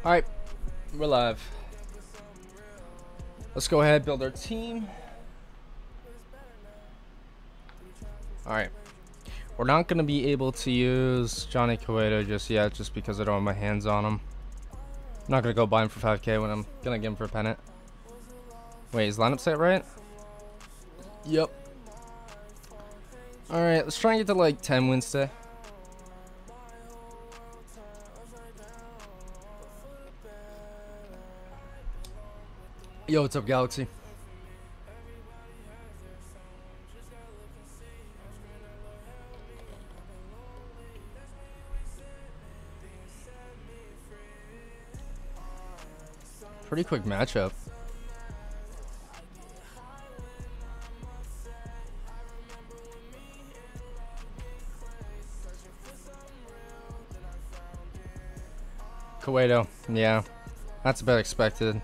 Alright, we're live. Let's go ahead and build our team. Alright. We're not going to be able to use Johnny Cueto just yet, just because I don't have my hands on him. I'm not going to go buy him for 5k when I'm going to get him for a pennant. Wait, is lineup set right? Yep. Alright, let's try and get to like 10 wins today. Yo, what's up, Galaxy? Pretty quick matchup. Cueto, yeah, that's about expected.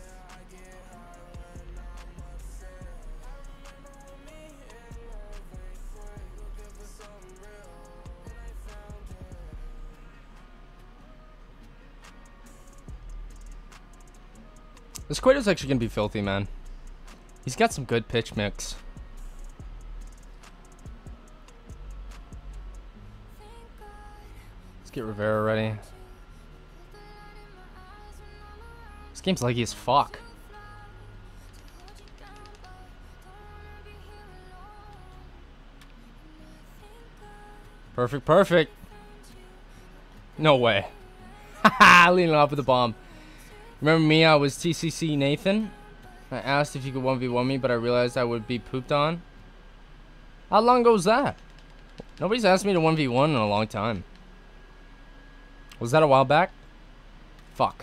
This Cueto's actually gonna be filthy, man. He's got some good pitch mix. Let's get Rivera ready. This game's laggy as fuck. Perfect, perfect. No way. Haha, leaning off with the bomb. Remember me? I was TCC Nathan. I asked if you could 1v1 me, but I realized I would be pooped on. How long ago was that? Nobody's asked me to 1v1 in a long time. Was that a while back? Fuck.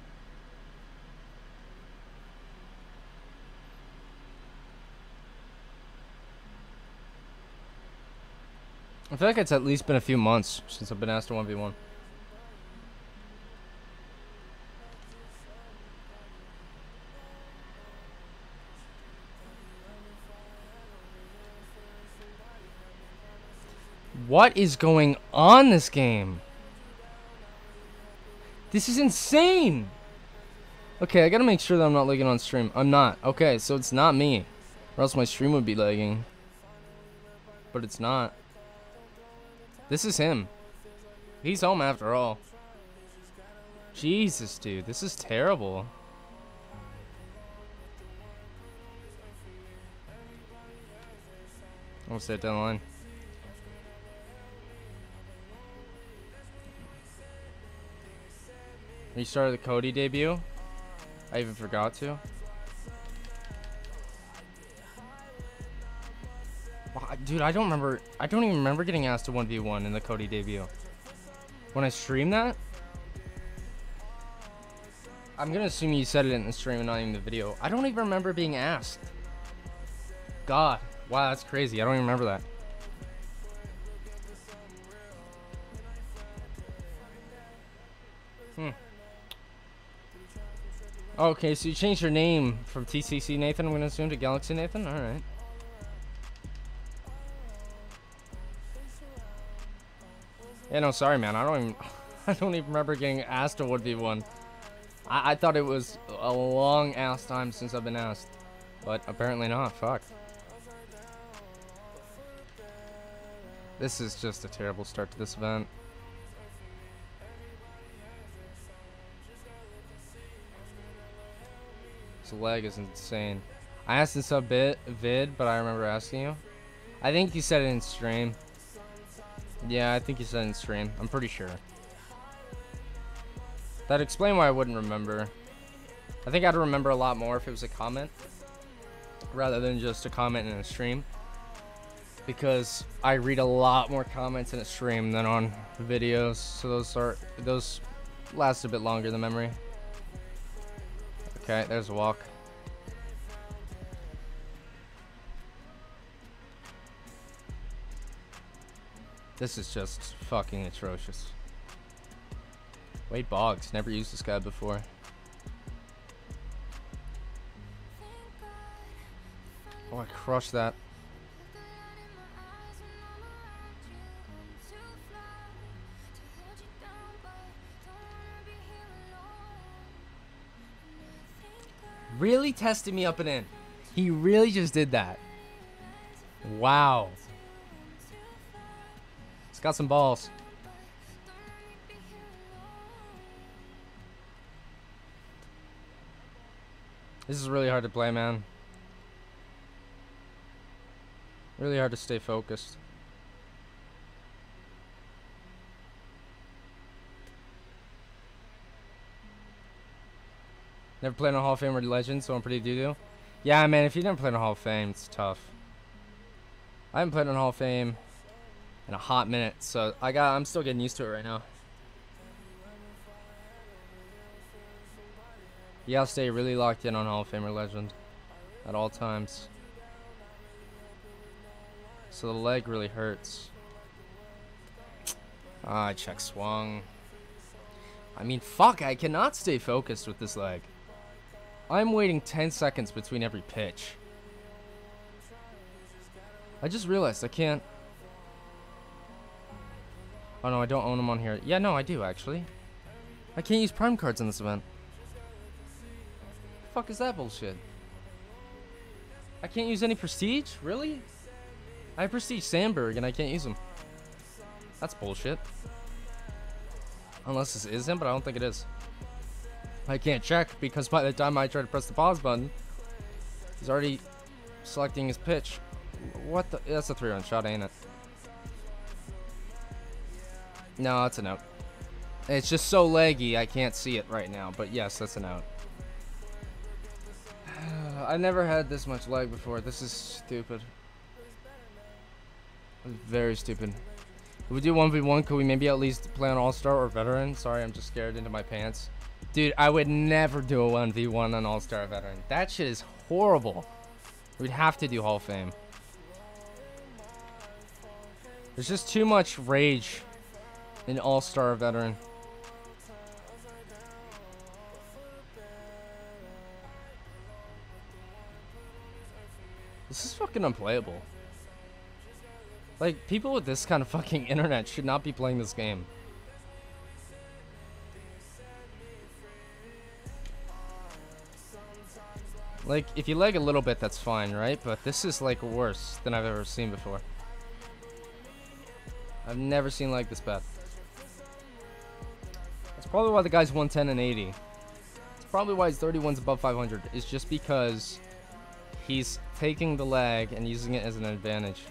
I feel like it's at least been a few months since I've been asked to 1v1. What is going on this game? This is insane. Okay, I gotta make sure that I'm not lagging on stream. I'm not. Okay, so it's not me. Or else my stream would be lagging. But it's not. This is him. He's home after all. Jesus, dude. This is terrible. I'll sit down the line. Restarted the Cody debut. I even forgot to. Wow, dude, I don't even remember getting asked to 1v1 in the Cody debut. When I streamed that? I'm gonna assume you said it in the stream and not even the video. I don't even remember being asked. God. Wow, that's crazy. I don't even remember that. Okay, so you changed your name from TCC Nathan, I'm gonna assume, to Galaxy Nathan? Alright. Yeah, no, sorry, man. I don't even remember getting asked to 1v1. I thought it was a long ass time since I've been asked. But apparently not. Fuck. This is just a terrible start to this event. This lag is insane. I asked in sub vid, but I remember asking you. I think you said it in stream. Yeah, I think you said it in stream. I'm pretty sure. That'd explain why I wouldn't remember. I think I'd remember a lot more if it was a comment rather than just a comment in a stream, because I read a lot more comments in a stream than on videos, so those last a bit longer than memory. Okay, there's a walk. This is just fucking atrocious. Wade Boggs, never used this guy before. Oh, I crushed that. really tested me up and in. He really just did that. Wow. He's got some balls. This is really hard to play, man. Really hard to stay focused. Never played on Hall of Fame or Legend, so I'm pretty doo-doo. Yeah, man, if you never played on Hall of Fame, it's tough. I haven't played on Hall of Fame in a hot minute, so I'm still getting used to it right now. You gotta stay really locked in on Hall of Fame or Legend at all times. So the leg really hurts. Ah, check swung. I mean, fuck, I cannot stay focused with this leg. I'm waiting 10 seconds between every pitch. I just realized I can't. Oh no, I don't own them on here. Yeah, no, I do actually. I can't use prime cards in this event. The fuck is that bullshit? I can't use any prestige? Really? I have prestige Sandberg and I can't use them. That's bullshit. Unless this is him, but I don't think it is. I can't check because by the time I try to press the pause button, he's already selecting his pitch. What the? That's a 3-run shot, ain't it? No, that's an out. It's just so laggy, I can't see it right now. But yes, that's an out. I never had this much lag before. This is stupid. Very stupid. If we do 1v1, could we maybe at least play on All-Star or Veteran? Sorry, I'm just scared into my pants. Dude, I would never do a 1v1 on All-Star or Veteran. That shit is horrible. We'd have to do Hall of Fame. There's just too much rage in All-Star or Veteran. This is fucking unplayable. Like, people with this kind of fucking internet should not be playing this game. Like, if you lag a little bit, that's fine, right? But this is, like, worse than I've ever seen before. I've never seen like this bad. That's probably why the guy's 110 and 80. It's probably why his 31's above 500. It's just because he's taking the lag and using it as an advantage.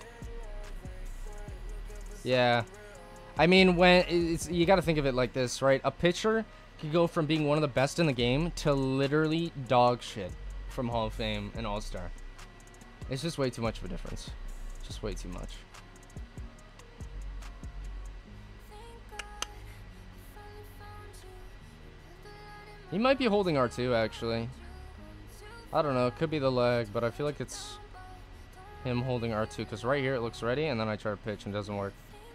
Yeah. I mean, when it's, you got to think of it like this, right? A pitcher could go from being one of the best in the game to literally dog shit from Hall of Fame and All-Star. It's just way too much of a difference. Just way too much. He might be holding R2, actually. I don't know. It could be the leg, but I feel like it's him holding R2, because right here it looks ready, and then I try to pitch and it doesn't work.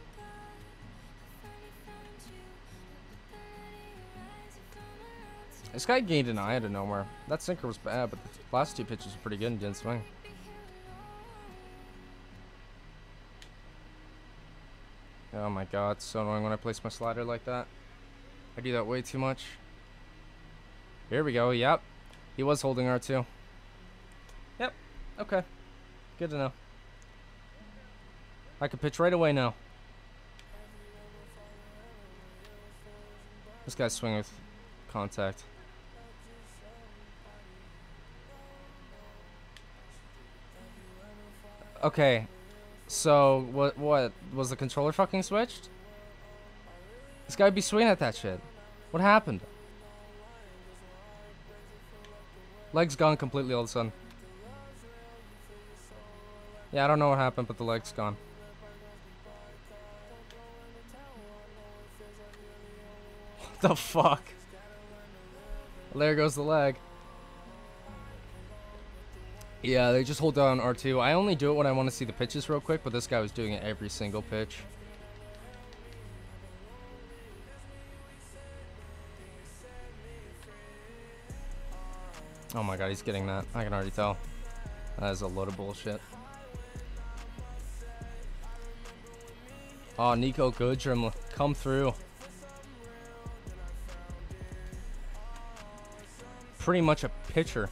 This guy gained an eye out of nowhere. That sinker was bad, but the last two pitches were pretty good and didn't swing. Oh my god, it's so annoying when I place my slider like that. I do that way too much. Here we go, yep. He was holding R2. Yep, okay. Good to know. I can pitch right away now. This guy's swinging with contact. Okay, so what was the controller fucking switched? This guy would be swinging at that shit. What happened? Leg's gone completely all of a sudden. Yeah, I don't know what happened, but the leg's gone. What the fuck? There goes the leg. Yeah, they just hold down R2. I only do it when I want to see the pitches real quick, but this guy was doing it every single pitch. Oh my god, he's getting that. I can already tell. That is a load of bullshit. Oh, Nico Goodrum, come through. pretty much a pitcher.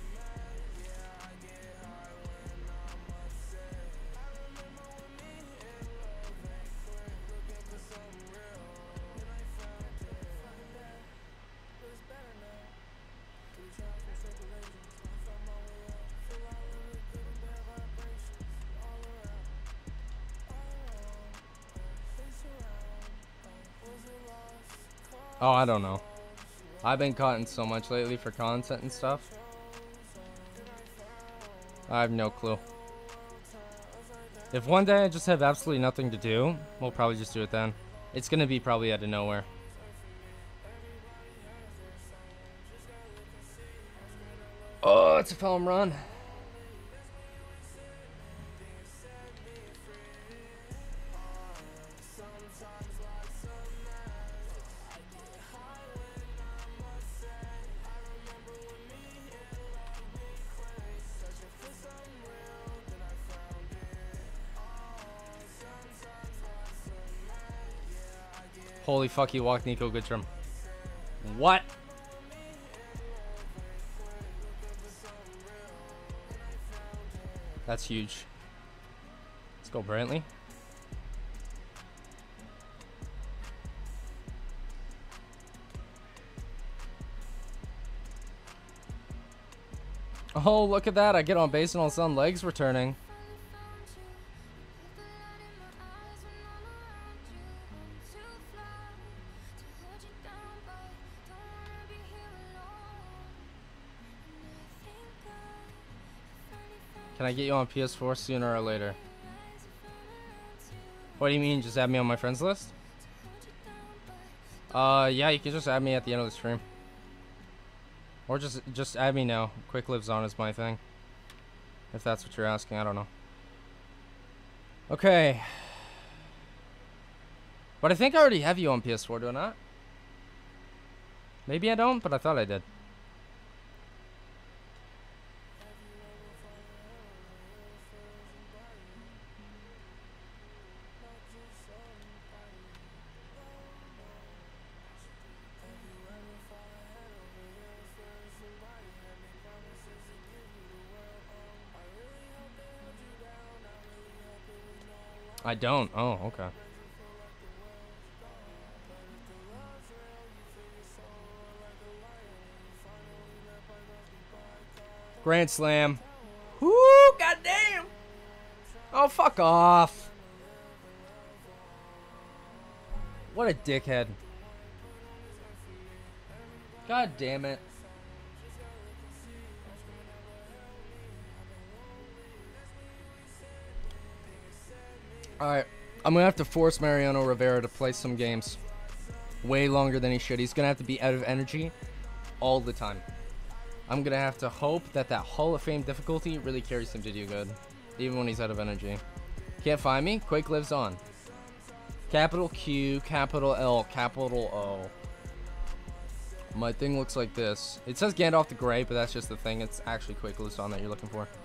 Oh, I don't know. I've been caught in so much lately for content and stuff. I have no clue. If one day I just have absolutely nothing to do, we'll probably just do it then. It's gonna be probably out of nowhere. Oh, it's a home run. Holy fuck, he walked Nico Goodrum. What? That's huge. Let's go, Brantley. Oh, look at that. I get on base and all of a sudden legs returning. Can I get you on PS4 sooner or later? What do you mean, just add me on my friends list? Yeah, you can just add me at the end of the stream. Or just add me now. Quick lives on is my thing. If that's what you're asking, I don't know. Okay. But I think I already have you on PS4, do I not? Maybe I don't, but I thought I did. I don't. Oh, okay. Grand Slam. Whoo, goddamn. Oh, fuck off. What a dickhead. God damn it. Alright, I'm going to have to force Mariano Rivera to play some games. Way longer than he should. He's going to have to be out of energy all the time. I'm going to have to hope that that Hall of Fame difficulty really carries him to do good. Even when he's out of energy. Can't find me? Quake lives on. Capital Q, capital L, capital O. My thing looks like this. It says Gandalf the Grey, but that's just the thing. It's actually Quake lives on that you're looking for.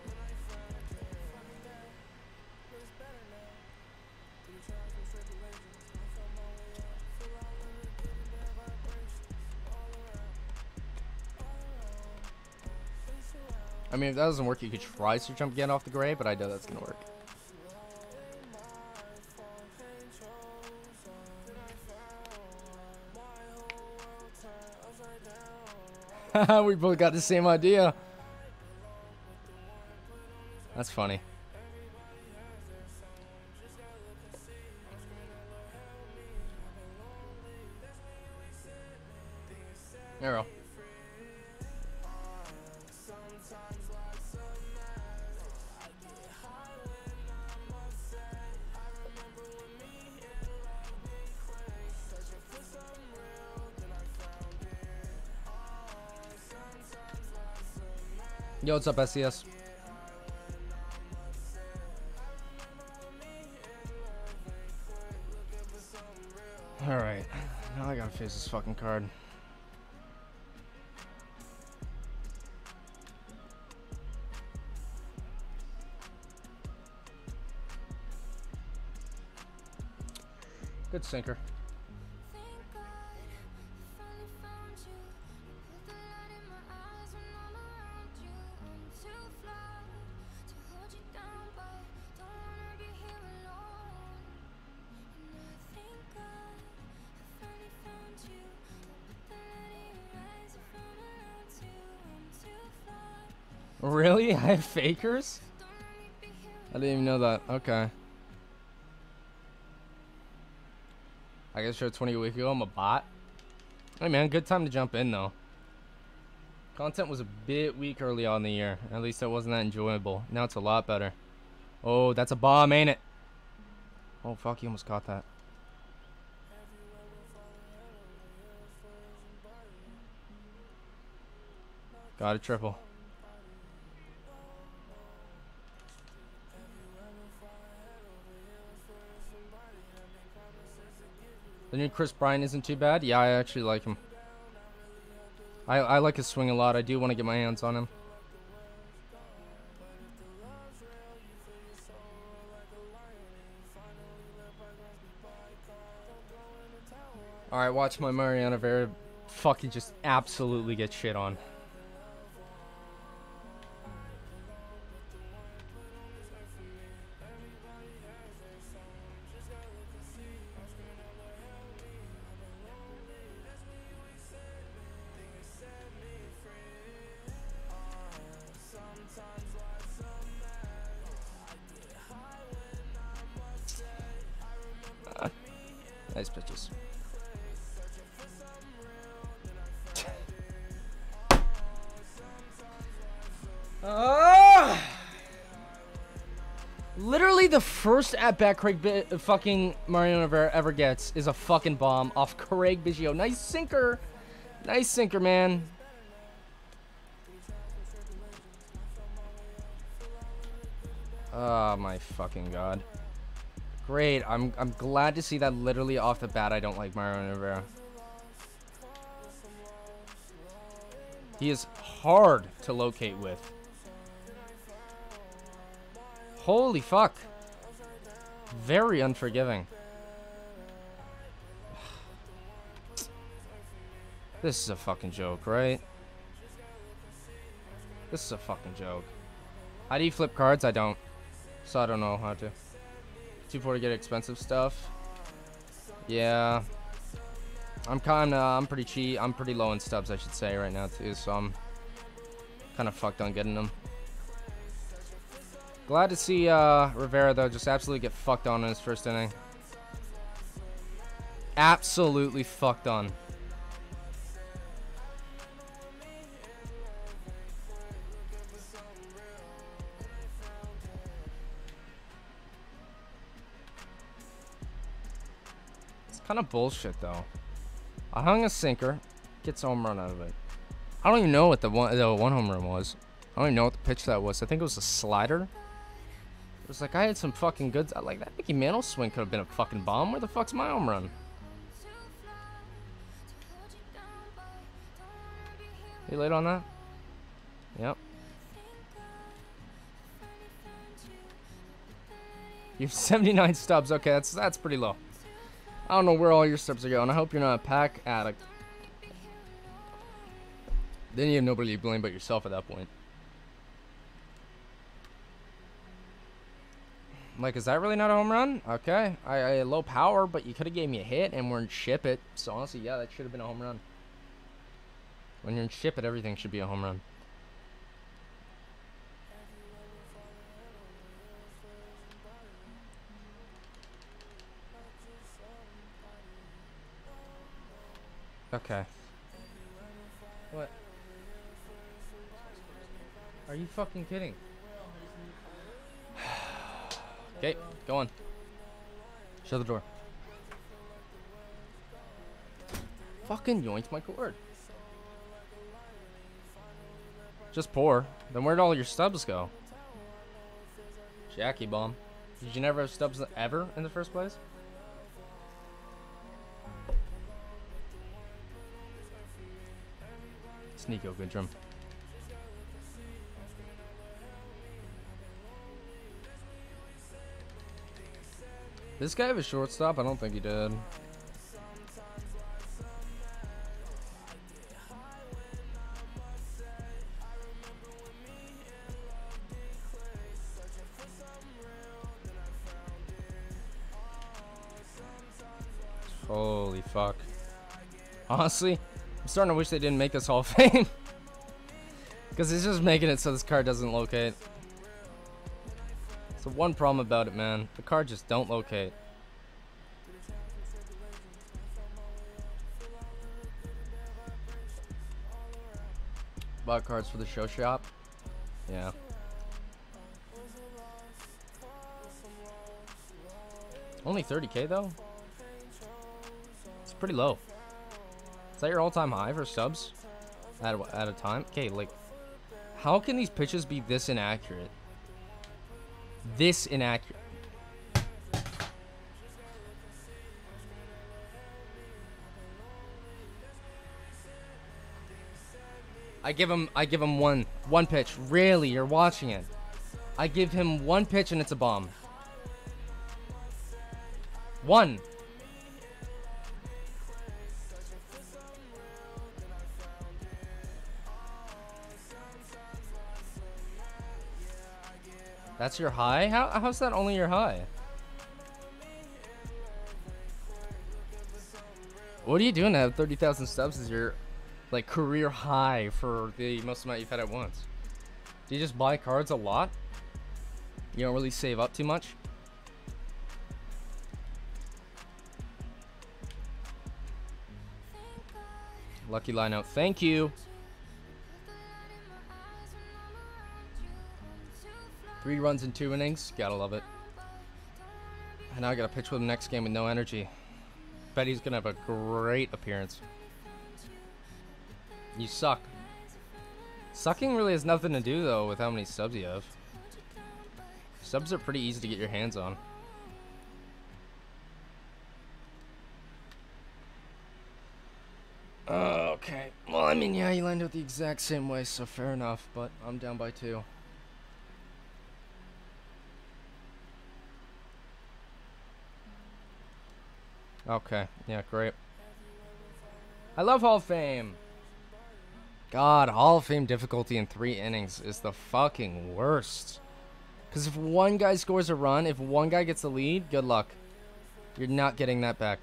I mean, if that doesn't work, you could try to jump again off the Grey, but I know that's gonna work. We both got the same idea. That's funny. There we go. Yo, what's up, SCS? Alright, now I gotta face this fucking card. Good sinker. Really? I have fakers? I didn't even know that. Okay. I guess you're 20 a week ago. I'm a bot. Hey man, good time to jump in though. Content was a bit weak early on in the year. At least it wasn't that enjoyable. Now it's a lot better. Oh, that's a bomb, ain't it? Oh fuck, you almost caught that. Got a triple. The new Chris Bryant isn't too bad. Yeah, I actually like him. I like his swing a lot. I do want to get my hands on him. Alright, watch my Mariano Rivera fucking just absolutely get shit on. Nice pitches. Literally the first at-bat Craig fucking Mariano Rivera ever gets is a fucking bomb off Craig Biggio. Nice sinker. Nice sinker, man. Oh my fucking god. Great. I'm glad to see that literally off the bat I don't like Mariano Rivera. He is hard to locate with. Holy fuck. Very unforgiving. This is a fucking joke, right? This is a fucking joke. How do you flip cards? I don't. So I don't know how to. 240 get expensive stuff. Yeah. I'm pretty cheap. I'm pretty low in stubs, I should say, right now too, so I'm kind of fucked on getting them. Glad to see Rivera though just absolutely get fucked on in his first inning. Absolutely fucked on. It's kind of bullshit though. I hung a sinker, gets a home run out of it. I don't even know what the one home run was. I don't even know what the pitch that was. I think it was a slider. It was like I had some fucking goods. Like that Mickey Mantle swing could have been a fucking bomb. Where the fuck's my home run? You late on that? Yep. You have 79 stubs. Okay, that's pretty low. I don't know where all your stubs are going. I hope you're not a pack addict. Then you have nobody to blame but yourself at that point. Like, is that really not a home run? Okay. I had low power, but you could have gave me a hit and we're in ship it. So honestly, yeah, that should have been a home run. When you're in ship it, everything should be a home run. Okay. What? Are you fucking kidding? Okay, go on. Shut the door. Fucking yoinked my cord. Just pour. Then where'd all your stubs go? Jackie bomb. Did you never have stubs ever in the first place? Nico Goodrum. This guy have a shortstop? I don't think he did. Holy fuck. Honestly, I'm starting to wish they didn't make this Hall of Fame. Because it's just making it so this card doesn't locate. It's the one problem about it, man. The card just don't locate. Bought cards for the show shop. Yeah. Only 30k though? It's pretty low. Is that your all-time high for subs? At a time? Okay, like, how can these pitches be this inaccurate? This inaccurate. I give him one pitch. Really, you're watching it. I give him one pitch and it's a bomb. One. That's your high? How's that only your high? What are you doing to have 30,000 subs as your like career high for the most amount you've had at once? Do you just buy cards a lot? You don't really save up too much? Lucky line out. Thank you. 3 runs in 2 innings. Gotta love it. And now I gotta pitch with him next game with no energy. Bet he's gonna have a great appearance. You suck. Sucking really has nothing to do though with how many subs you have. Subs are pretty easy to get your hands on. Okay. Well, I mean, yeah, you landed it the exact same way, so fair enough, but I'm down by 2. Okay, yeah, great. I love Hall of Fame. God, Hall of Fame difficulty in 3 innings is the fucking worst. Because if one guy scores a run, if one guy gets the lead, good luck. You're not getting that back.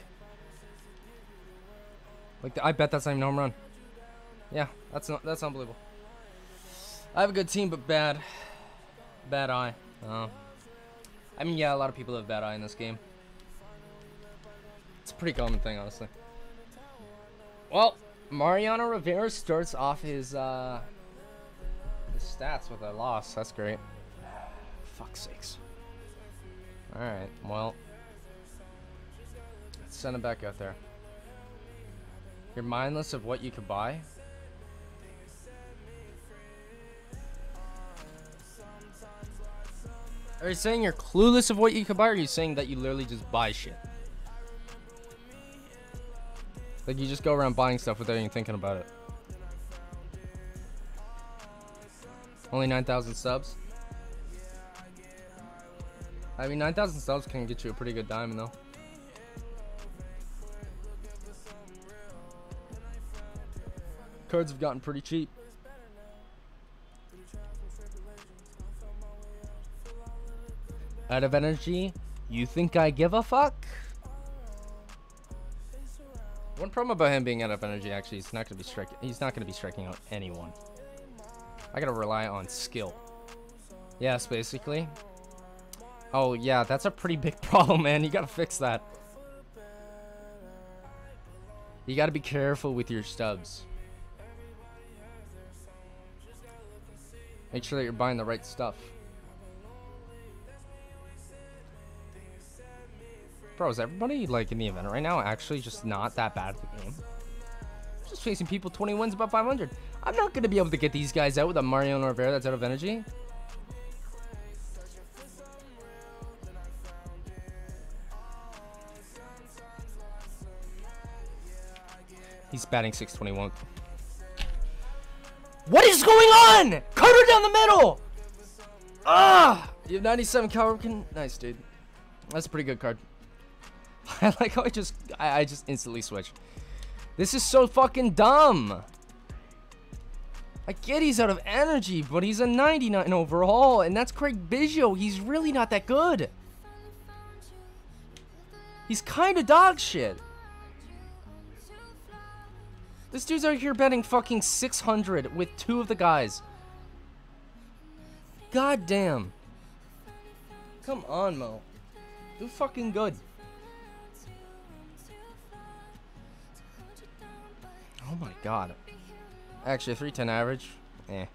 Like, I bet that's not even a home run. Yeah, that's unbelievable. I have a good team, but bad eye. I mean, yeah, a lot of people have bad eye in this game. It's a pretty common thing, honestly. Well, Mariano Rivera starts off his stats with a loss. That's great. Fuck's sakes. Alright, well. Let's send him back out there. You're mindless of what you could buy? Are you saying you're clueless of what you could buy, or are you saying that you literally just buy shit? Like, you just go around buying stuff without even thinking about it. Only 9,000 subs? I mean, 9,000 subs can get you a pretty good diamond, though. Cards have gotten pretty cheap. Out of energy? You think I give a fuck? One problem about him being out of energy, actually, he's not gonna be striking out anyone. I gotta rely on skill. Yes, basically. Oh yeah, that's a pretty big problem, man. You gotta fix that. You gotta be careful with your stubs. Make sure that you're buying the right stuff. Bro, is everybody, like, in the event right now actually just not that bad at the game? Just facing people 20 wins above 500. I'm not going to be able to get these guys out with a Mariano Rivera that's out of energy. He's batting 621. What is going on? Cutter down the middle! Ah! You have 97 Cal Ripken. Nice, dude. That's a pretty good card. I like how I just instantly switch. This is so fucking dumb. I get he's out of energy, but he's a 99 overall, and that's Craig Biggio. He's really not that good. He's kind of dog shit. This dude's out here betting fucking 600 with 2 of the guys. goddamn. Come on, Mo. Do fucking good. Oh my god. Actually, a 310 average. Eh.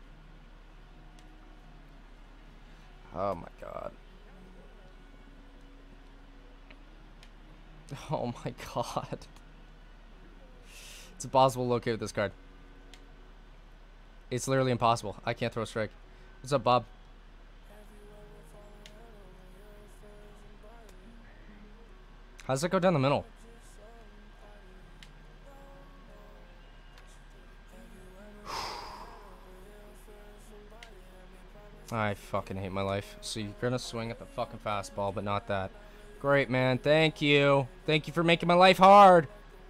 Oh my god. Oh my god. It's impossible to locate with this card. It's literally impossible. I can't throw a strike. What's up, Bob? How does it go down the middle? I fucking hate my life. So you're gonna swing at the fucking fastball, but not that. Great, man. Thank you. Thank you for making my life hard.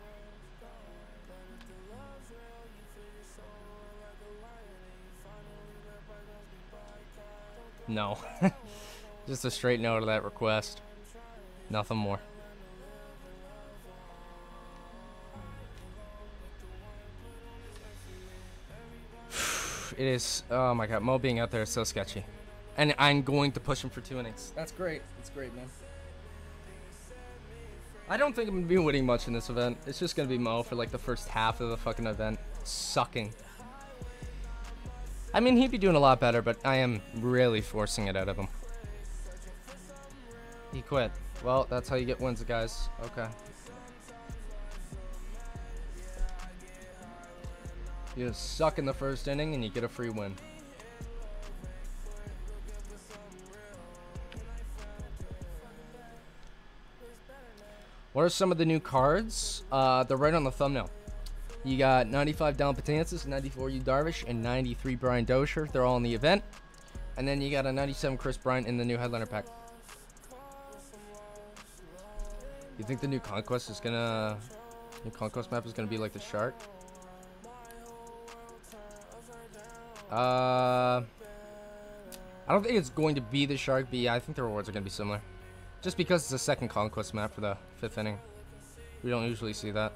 No. Just a straight no to that request. Nothing more. It is. Oh my god. Mo being out there is so sketchy. And I'm going to push him for 2 innings. That's great. That's great, man. I don't think I'm going to be winning much in this event. It's just going to be Mo for like the first half of the fucking event. Sucking. I mean, he'd be doing a lot better, but I am really forcing it out of him. He quit. Well, that's how you get wins, guys. Okay. You just suck in the first inning and you get a free win. What are some of the new cards? They're right on the thumbnail. You got 95 Dom Patansis, 94 Yu Darvish, and 93 Brian Dozier. They're all in the event. And then you got a 97 Chris Bryant in the new headliner pack. You think the new Conquest is gonna... New Conquest map is gonna be like the Shark? I don't think it's going to be the Shark, but yeah, I think the rewards are gonna be similar. Just because it's a second Conquest map for the 5th inning. We don't usually see that.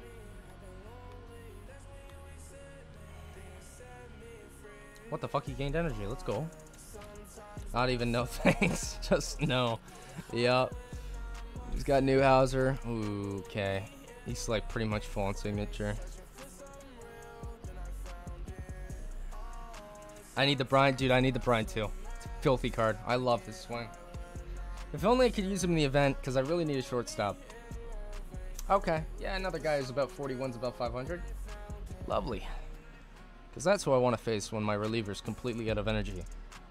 What the fuck? He gained energy. Let's go. Not even no thanks. Just no. Yup. He's got Newhouser. Ooh, okay. He's like pretty much full on signature. I need the Bryant. Dude, I need the Bryant too. It's a filthy card. I love his swing. If only I could use him in the event, because I really need a shortstop. Okay. Yeah, another guy who's about 41's about 500. Lovely. Because that's who I want to face when my reliever's completely out of energy.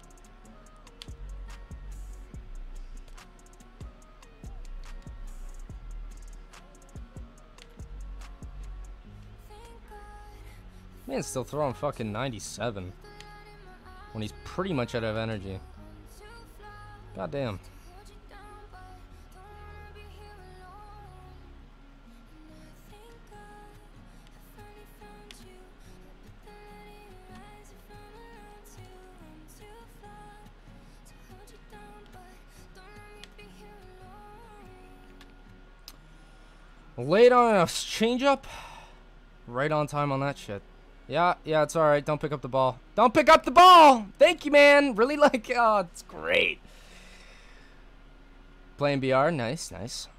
Man's still throwing fucking 97. When he's pretty much out of energy. God damn. Late on a changeup. Right on time on that shit. Yeah, it's alright. Don't pick up the ball. Don't pick up the ball! Thank you, man. Really like, oh, it's great. Playing BR. Nice, nice.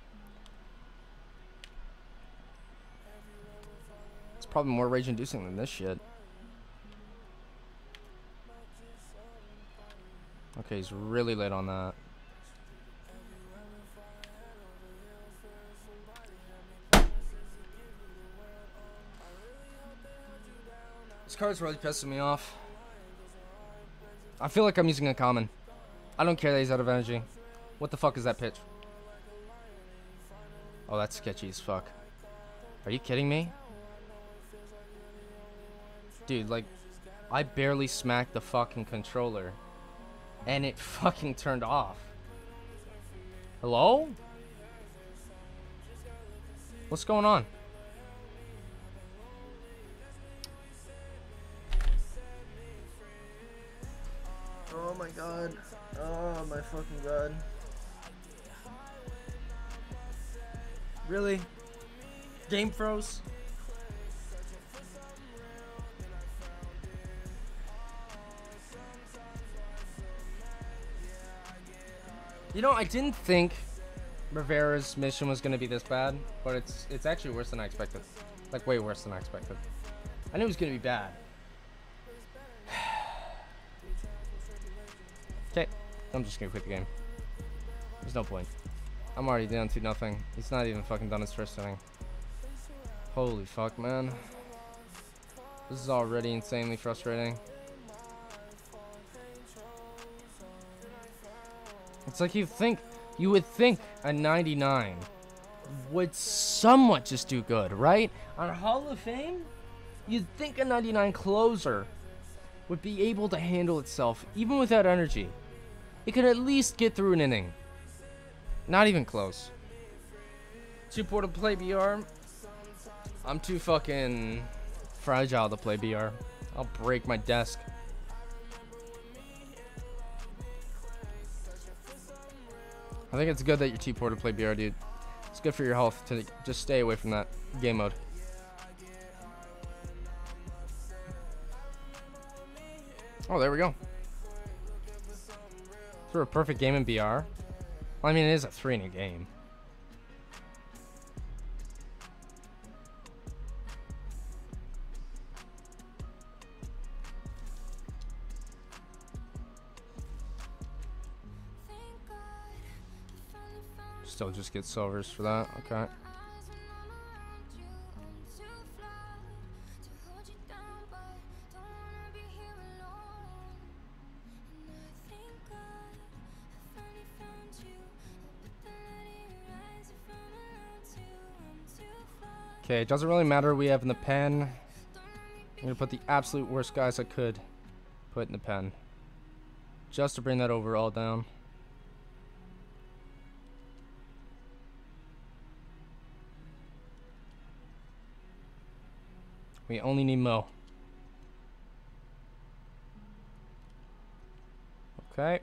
It's probably more rage-inducing than this shit. Okay, he's really late on that. This card's really pissing me off. I feel like I'm using a common. I don't care that he's out of energy. What the fuck is that pitch? Oh, that's sketchy as fuck. Are you kidding me? Dude, like, I barely smacked the fucking controller. And it fucking turned off. Hello? What's going on? Oh my god. Oh my fucking god. Really? Game froze? You know, I didn't think Rivera's mission was gonna be this bad, but it's actually worse than I expected. Like, way worse than I expected. I knew it was gonna be bad. Okay, I'm just gonna quit the game. There's no point. I'm already down 2-0. He's not even fucking done his first inning. Holy fuck, man. This is already insanely frustrating. It's like you would think a 99 would somewhat just do good, right? On Hall of Fame, you'd think a 99 closer would be able to handle itself, even without energy. It could at least get through an inning. Not even close. Too poor to play BR. I'm too fucking fragile to play BR. I'll break my desk. I think it's good that you're too poor to play BR, dude. It's good for your health to just stay away from that game mode. Oh, there we go. For a perfect game in BR. Well, I mean, it is a 3-inning game. Still just get silvers for that. Okay. Okay, it doesn't really matter who we have in the pen. I'm gonna put the absolute worst guys I could put in the pen, just to bring that overall down. We only need Mo. Okay.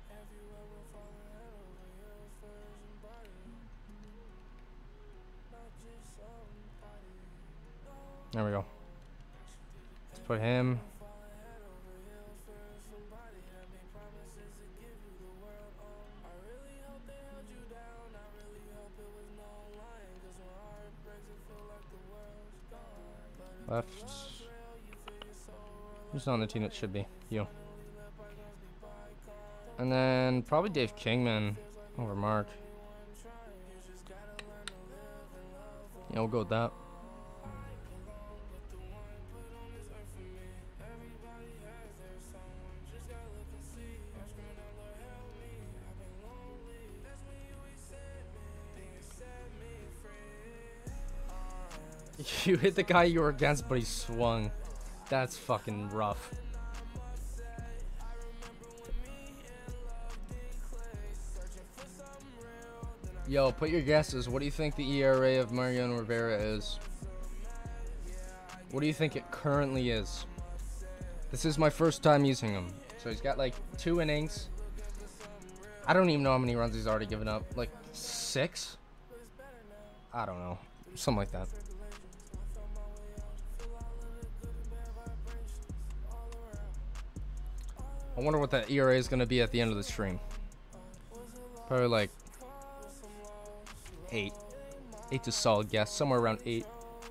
There we go. Let's put him. Left. Who's on the team that should be? You. And then probably Dave Kingman over Mark. Yeah, we'll go with that. You hit the guy you were against, but he swung. That's fucking rough. Yo, put your guesses. What do you think the ERA of Mariano Rivera is? What do you think it currently is? This is my first time using him. So he's got like 2 innings. I don't even know how many runs he's already given up. Like 6? I don't know. Something like that. I wonder what that ERA is going to be at the end of the stream. Probably like 8. 8's a solid guess. Somewhere around 8.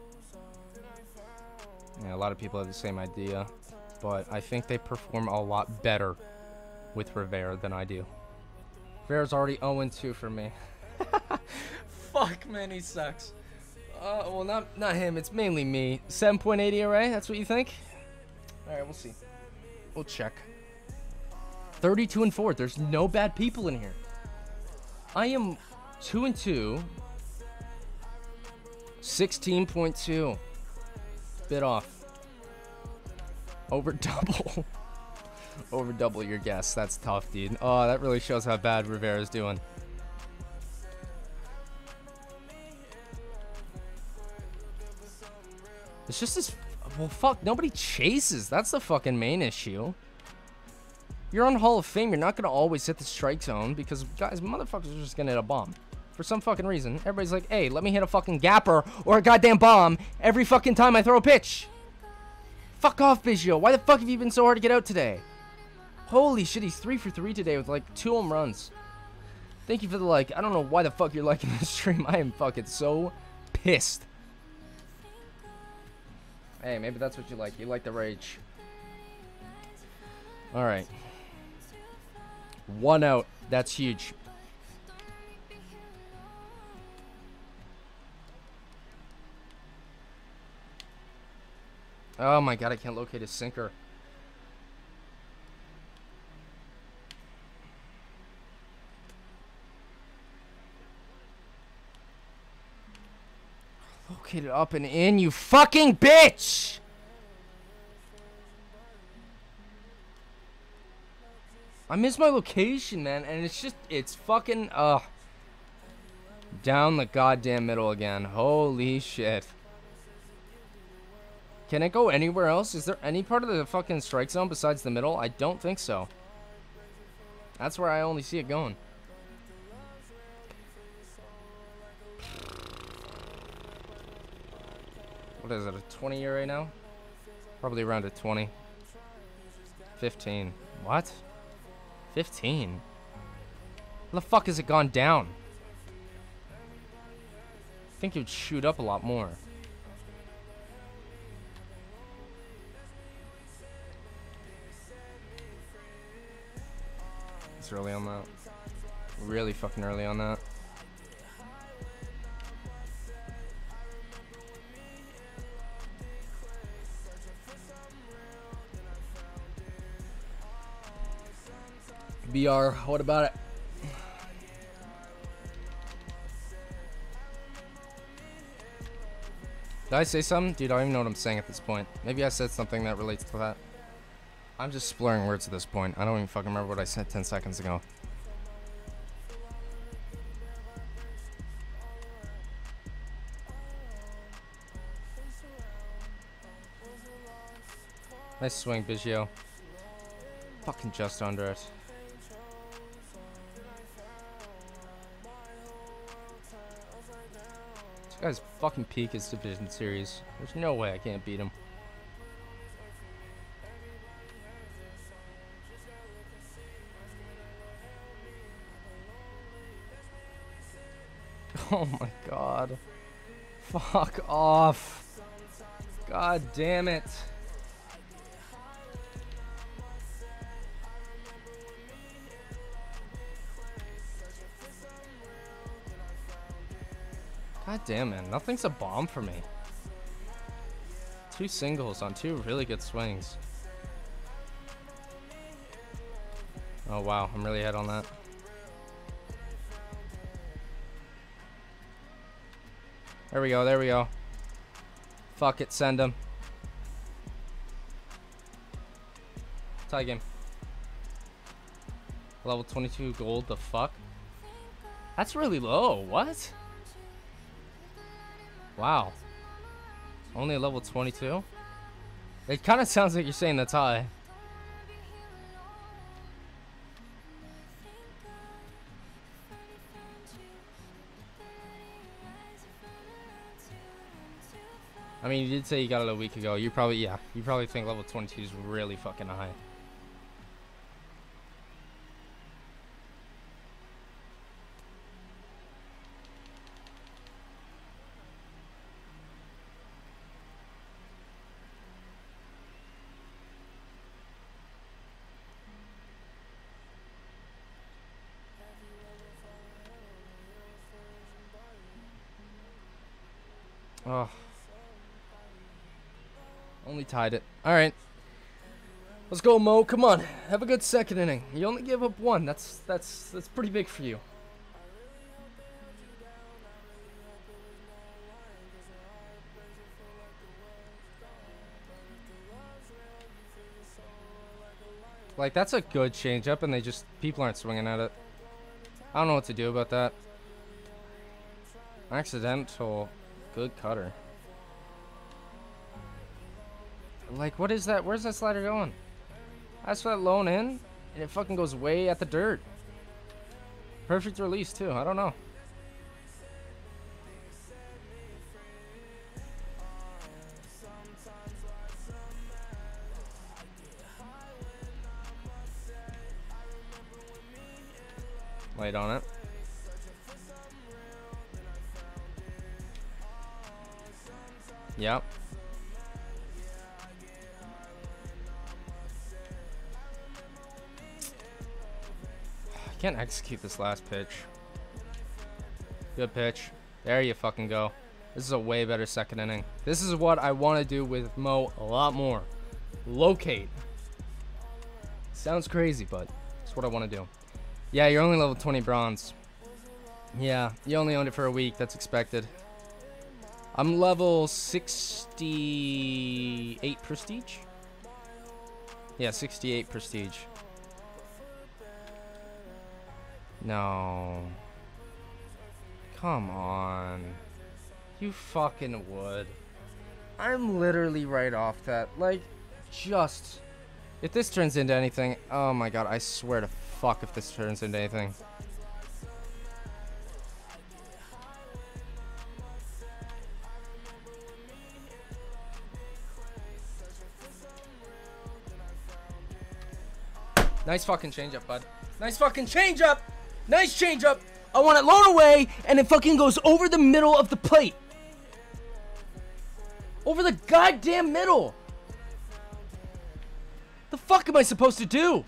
Yeah, a lot of people have the same idea. But I think they perform a lot better with Rivera than I do. Rivera's already 0-2 for me. Fuck, man, he sucks. Well, not him. It's mainly me. 7.8 ERA? That's what you think? Alright, we'll see. We'll check. 32-4. There's no bad people in here. I am 2-2. 16.2. Bit off. Over double. Over double your guess. That's tough, dude. Oh, that really shows how bad Rivera's doing. It's just this. Well, fuck. Nobody chases. That's the fucking main issue. You're on Hall of Fame. You're not going to always hit the strike zone because, guys, motherfuckers are just going to hit a bomb. For some fucking reason, everybody's like, hey, let me hit a fucking gapper or a goddamn bomb every fucking time I throw a pitch. Fuck off, Biggio. Why the fuck have you been so hard to get out today? Holy shit, he's 3 for 3 today with like 2 home runs. Thank you for the like. I don't know why the fuck you're liking this stream. I am fucking so pissed. Hey, maybe that's what you like. You like the rage. Alright. 1 out. That's huge. Oh my god, I can't locate a sinker. Locate it up and in, you fucking bitch! I miss my location, man, and it's fucking, down the goddamn middle again. Holy shit. Can it go anywhere else? Is there any part of the fucking strike zone besides the middle? I don't think so. That's where I only see it going. What is it, a 20 right now? Probably around a 20. 15. What? 15? How the fuck has it gone down? I think it would shoot up a lot more. It's early on that. Really fucking early on that. BR, what about it? Did I say something? Dude, I don't even know what I'm saying at this point. Maybe I said something that relates to that. I'm just slurring words at this point. I don't even fucking remember what I said 10 seconds ago. Nice swing, Biggio. Fucking just under it. This guy's fucking peak his division series. There's no way I can't beat him. Oh my god. Fuck off. God damn it. God damn, man. Nothing's a bomb for me. 2 singles on 2 really good swings. Oh, wow. I'm really ahead on that. There we go. There we go. Fuck it. Send him. Tie game. Level 22 gold. The fuck? That's really low. What? Wow. Only a level 22? It kind of sounds like you're saying that's high. I mean, you did say you got it a week ago. You probably, yeah. You probably think level 22 is really fucking high. Oh. Only tied it. Alright. Let's go, Mo. Come on. Have a good second inning. You only gave up 1. That's pretty big for you. Like, that's a good changeup, and people aren't swinging at it. I don't know what to do about that. Accidental. Good cutter. Like, what is that? Where's that slider going? That's for that lone in, and it fucking goes way at the dirt. Perfect release, too. I don't know. Laid on it. Yep. I can't execute this last pitch. Good pitch. There you fucking go. This is a way better second inning. This is what I want to do with Mo a lot more. Locate. Sounds crazy, but it's what I want to do. Yeah, you're only level 20 bronze. Yeah, you only owned it for a week. That's expected. I'm level 68 prestige. Yeah, 68 prestige. No. Come on. You fucking would. I'm literally right off that. Like, just... If this turns into anything... Oh my god, I swear to fuck if this turns into anything. Nice fucking changeup, bud. Nice fucking changeup! Nice changeup! I want it low away, and it fucking goes over the middle of the plate. Over the goddamn middle! The fuck am I supposed to do?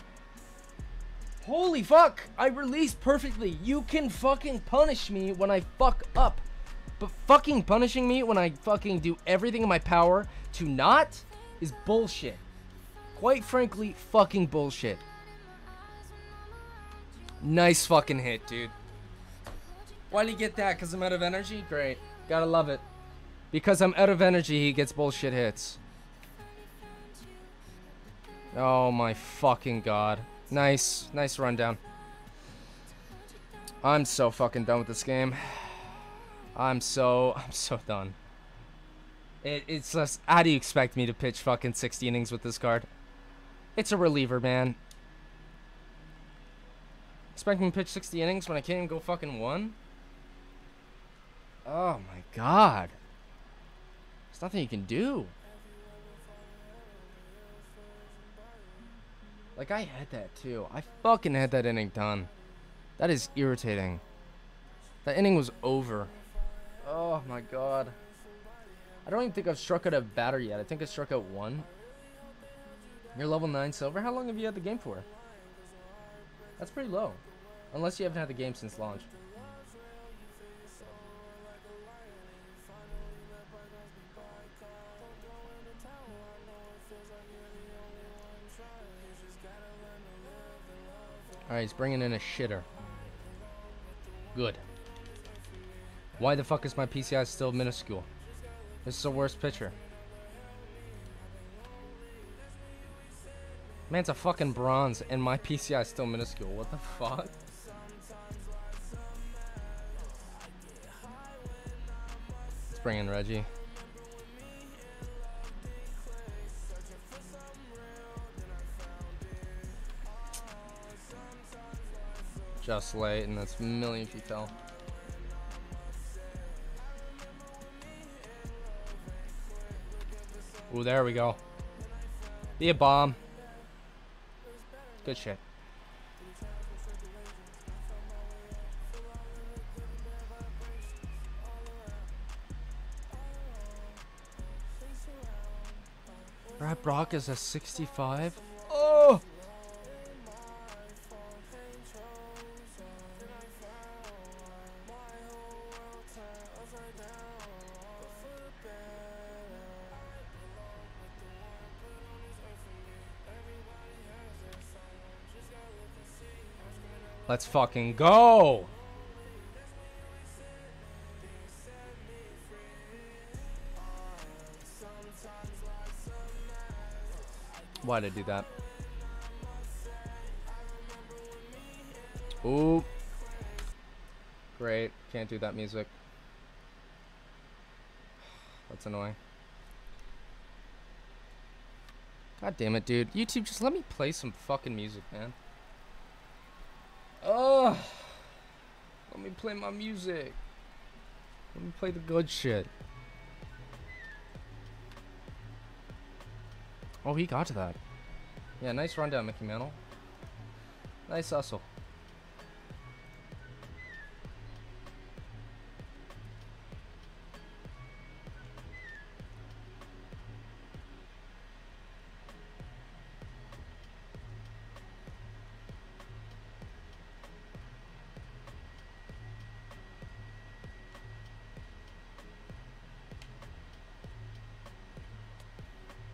Holy fuck! I released perfectly. You can fucking punish me when I fuck up. But fucking punishing me when I fucking do everything in my power to not is bullshit. Quite frankly, fucking bullshit. Nice fucking hit, dude. Why did he get that? Because I'm out of energy? Great. Gotta love it. Because I'm out of energy, he gets bullshit hits. Oh my fucking god. Nice. Nice rundown. I'm so fucking done with this game. I'm so done. It's just, how do you expect me to pitch fucking 60 innings with this card? It's a reliever, man. Expect me to pitch 60 innings when I can't even go fucking 1? Oh my god. There's nothing you can do. Like, I had that too. I fucking had that inning done. That is irritating. That inning was over. Oh my god. I don't even think I've struck out a batter yet. I think I struck out 1. You're level 9 silver? How long have you had the game for? That's pretty low. Unless you haven't had the game since launch. Alright, he's bringing in a shitter. Good. Why the fuck is my PCI still minuscule? This is the worst pitcher. Man's a fucking bronze and my PCI is still minuscule. What the fuck? Let's bring in Reggie. Just late, and that's a million if he fell. Ooh, there we go. Be a bomb. Good shit. Brad Brock is a 65. Oh! Let's fucking go! Why'd I do that? Ooh. Great. Can't do that music. That's annoying. God damn it, dude. YouTube, just let me play some fucking music, man. Oh, let me play my music. Let me play the good shit. Oh, he got to that. Yeah, nice rundown, Mickey Mantle. Nice hustle.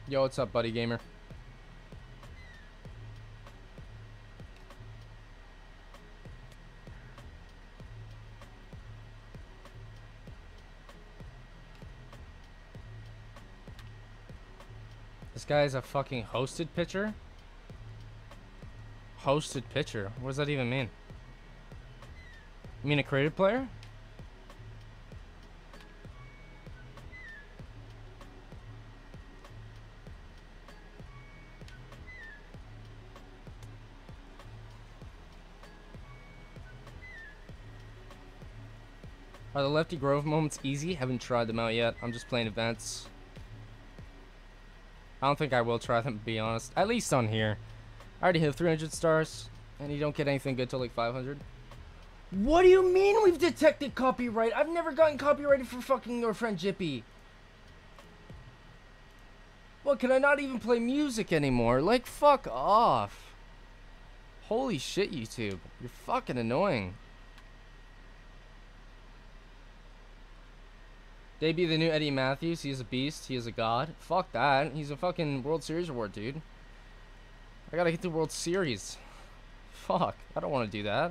Yo, what's up, buddy gamer? This guy's a fucking hosted pitcher? Hosted pitcher? What does that even mean? You mean a creative player? Are the Lefty Grove moments easy? Haven't tried them out yet. I'm just playing events. I don't think I will try them, to be honest. At least on here. I already have 300 stars, and you don't get anything good till like 500. What do you mean we've detected copyright? I've never gotten copyrighted for fucking your friend Jippy. What, can I not even play music anymore? Like, fuck off. Holy shit, YouTube. You're fucking annoying. Debut the new Eddie Matthews. He is a beast. He is a god. Fuck that. He's a fucking World Series award, dude. I gotta get the World Series. Fuck. I don't want to do that.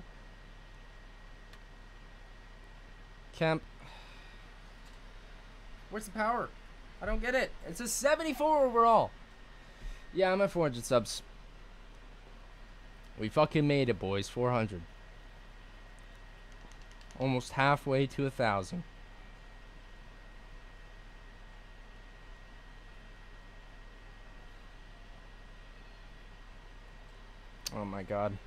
Kemp. Where's the power? I don't get it. It's a 74 overall. Yeah, I'm at 400 subs. We fucking made it, boys. 400. Almost halfway to 1,000. Oh my god.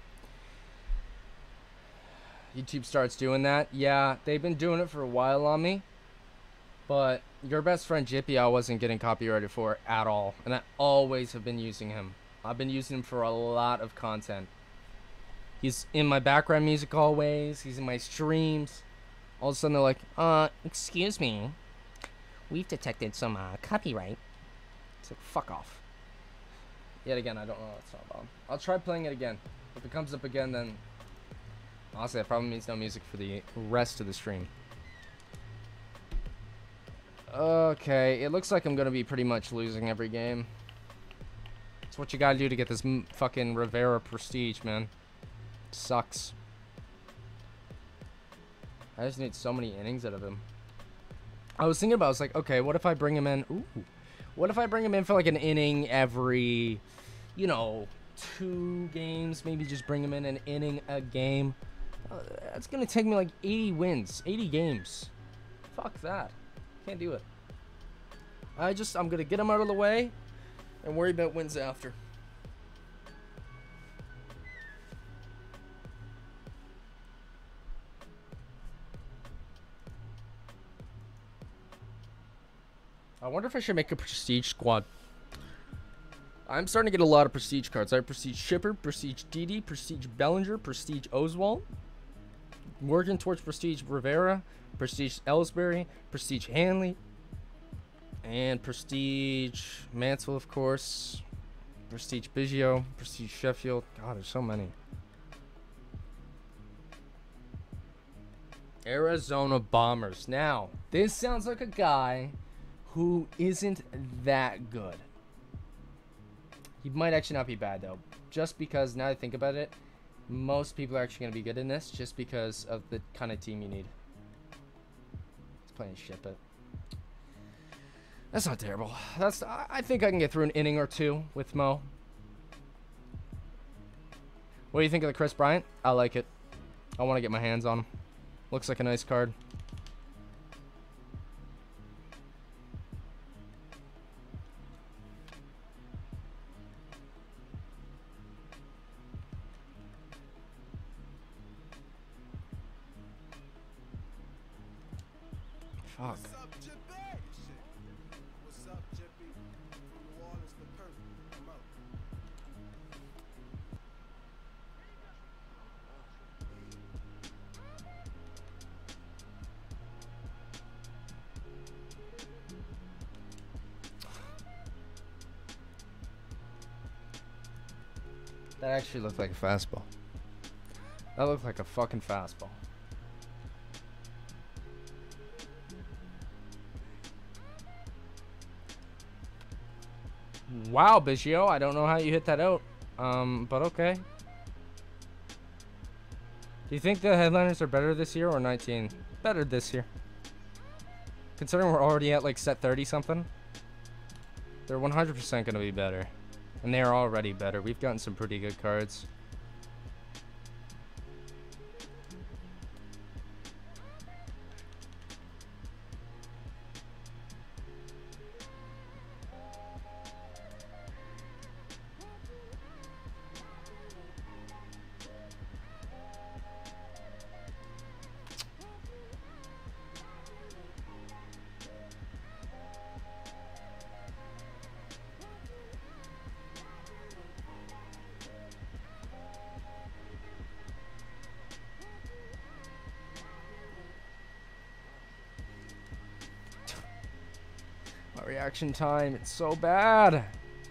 YouTube starts doing that. Yeah, they've been doing it for a while on me. But your best friend Jippy, I wasn't getting copyrighted for at all. And I always have been using him. I've been using him for a lot of content. He's in my background music always. He's in my streams. All of a sudden they're like, excuse me. We've detected some copyright. It's like, fuck off. Yet again, I don't know what it's all about. I'll try playing it again. If it comes up again, then honestly, that probably means no music for the rest of the stream. Okay, it looks like I'm gonna be pretty much losing every game. It's what you gotta do to get this fucking Rivera prestige, man. It sucks. I just need so many innings out of him. I was thinking about, I was like, okay, what if I bring him in? Ooh. What if I bring him in for like an inning every, you know, 2 games? Maybe just bring him in an inning a game. That's going to take me like 80 wins, 80 games. Fuck that. Can't do it. I'm going to get him out of the way and worry about wins after. I wonder if I should make a prestige squad. I'm starting to get a lot of prestige cards. I have prestige Shipper, prestige Didi, prestige Bellinger, prestige Oswalt. Working towards prestige Rivera, prestige Ellsbury, prestige Hanley, and prestige Mansell, of course. Prestige Biggio, prestige Sheffield. God, there's so many. Arizona Bombers. Now, this sounds like a guy who isn't that good. He might actually not be bad though, just because now that I think about it, most people are actually going to be good in this just because of the kind of team you need. It's playing shit, but that's not terrible. I think I can get through an inning or 2 with Mo. What do you think of the Chris Bryant? I like it. I want to get my hands on him. Looks like a nice card. Fuck. What's up, Jippy? What's up, Jippy? From New Orleans to Kirk. Come out. That actually looked like a fastball. That looked like a fucking fastball. Wow, Biggio, I don't know how you hit that out. But okay. Do you think the headliners are better this year or 19? Better this year. Considering we're already at like set 30 something. They're 100% going to be better. And they are already better. We've gotten some pretty good cards. My reaction time, it's so bad.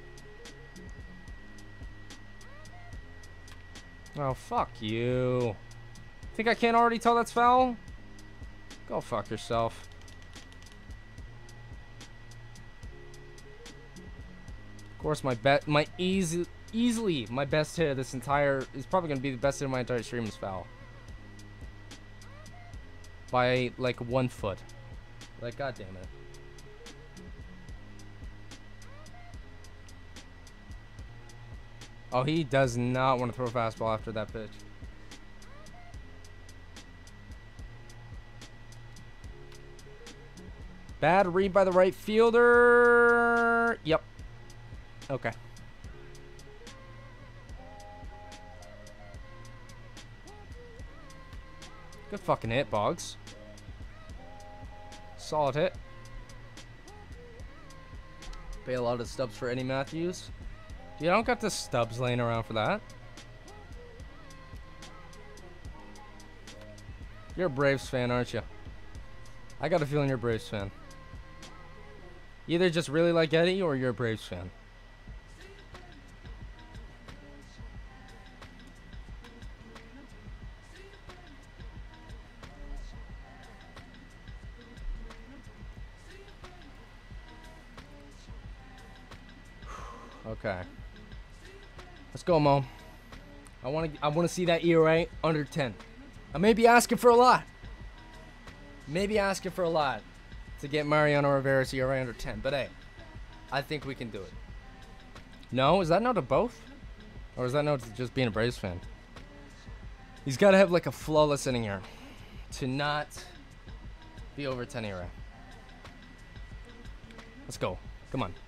Oh, fuck you. Think I can't already tell that's foul? Go fuck yourself. Of course, easily my best hit of this entire is probably gonna be the best hit of my entire stream is foul. By like 1 foot. Like, god damn it. Oh, he does not want to throw a fastball after that pitch. Bad read by the right fielder. Yep. Okay. Good fucking hit, Boggs. Solid hit. Bail out of Stubbs for Eddie Matthews. Dude, I don't got the Stubbs laying around for that. You're a Braves fan, aren't you? I got a feeling you're a Braves fan. Either just really like Eddie or you're a Braves fan. Okay. Let's go, Mo. I want to see that ERA under 10. I may be asking for a lot. Maybe asking for a lot to get Mariano Rivera's ERA under 10, but hey, I think we can do it. No, is that no to both? Or is that no to just being a Braves fan? He's got to have like a flawless inning here to not be over 10 ERA. Let's go. Come on.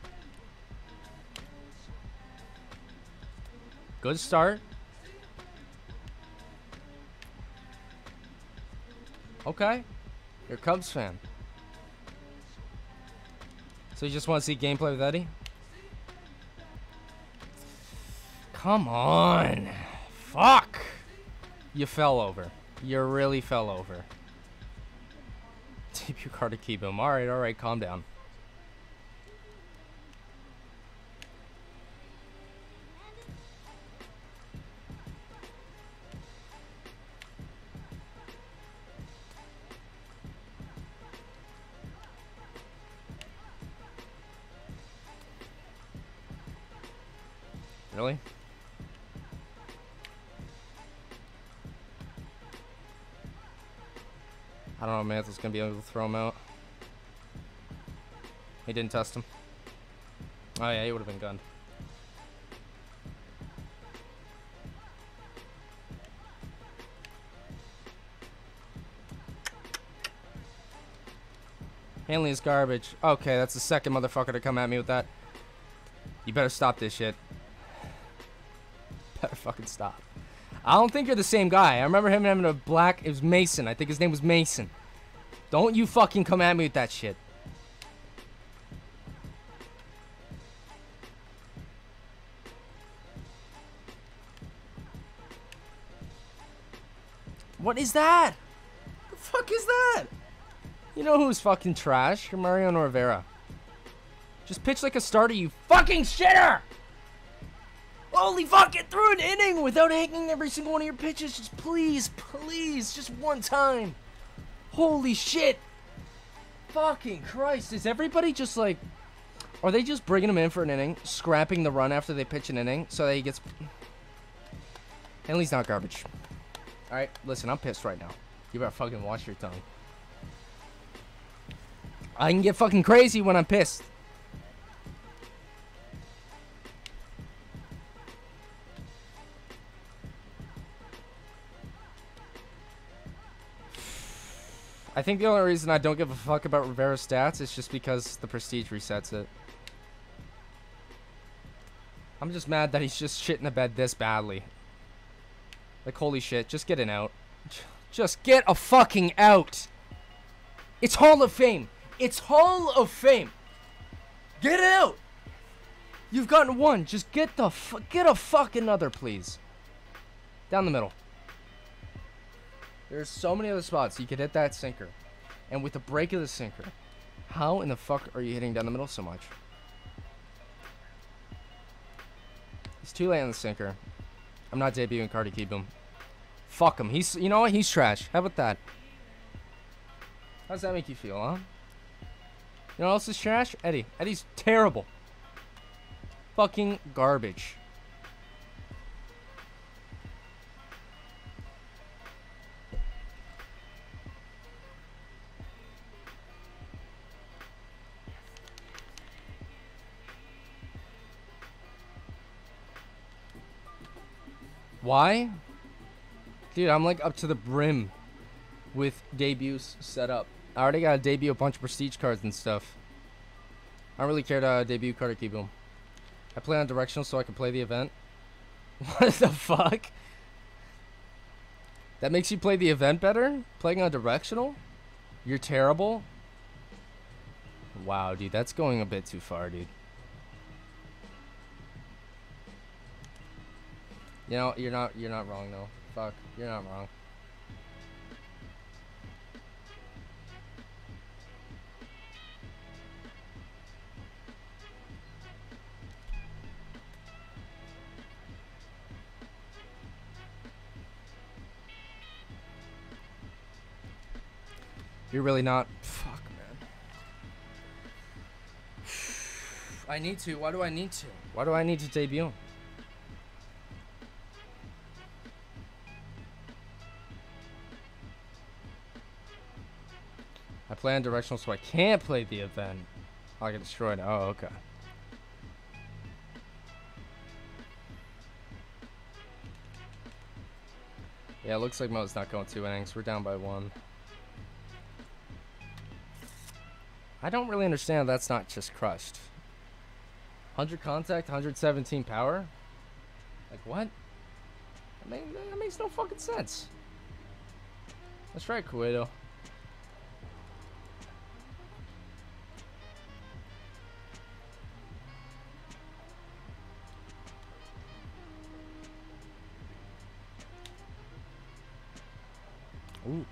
Good start. Okay. You're a Cubs fan. So you just want to see gameplay with Eddie? Come on. Fuck. You fell over. You really fell over. Debut card to keep him. Alright, calm down. Really? I don't know if Mantle's gonna be able to throw him out. He didn't test him. Oh yeah, he would have been gunned. Hanley is garbage. Okay, that's the second motherfucker to come at me with that. You better stop this shit. Better fucking stop. I don't think you're the same guy. I remember him having a black... It was Mason. I think his name was Mason. Don't you fucking come at me with that shit. What is that? The fuck is that? You know who's fucking trash? You're Mariano Rivera. Just pitch like a starter, you fucking shitter! Holy fuck, get through an inning without hanging every single one of your pitches. Just please, just one time. Holy shit. Fucking Christ, is everybody just like Are they just bringing him in for an inning, scrapping the run after they pitch an inning so that he gets... Henley's not garbage. Alright, listen, I'm pissed right now. You better fucking watch your tongue. I can get fucking crazy when I'm pissed. I think the only reason I don't give a fuck about Rivera's stats is just because the prestige resets it. I'm just mad that he's just shit in the bed this badly. Like, holy shit, just get an out. Just get a fucking out. It's Hall of Fame. It's Hall of Fame. Get it out. You've gotten one. Just get a fucking other, please. Down the middle. There's so many other spots you could hit that sinker. And with the break of the sinker, how in the fuck are you hitting down the middle so much? He's too late on the sinker. I'm not debuting Cardi Kieboom. Fuck him. He's, you know what? He's trash. How about that? How does that make you feel, huh? You know what else is trash? Eddie. Eddie's terrible. Fucking garbage. Why? Dude, I'm like up to the brim with debuts set up. I already got to debut a bunch of prestige cards and stuff. I don't really care to debut Carter Kieboom. I play on directional so I can play the event. What the fuck? That makes you play the event better? Playing on directional? You're terrible? Wow, dude, that's going a bit too far, dude. You know, you're not wrong though. Fuck, you're not wrong. You're really not. Fuck, man. I need to. Why do I need to? Why do I need to debut? I play on directional so I can't play the event. I'll get destroyed. Oh, okay. Yeah, it looks like Mo's not going 2 innings. We're down by 1. I don't really understand that's not just crushed. 100 contact, 117 power? Like, what? That makes no fucking sense. That's right, Cueto. Ooh.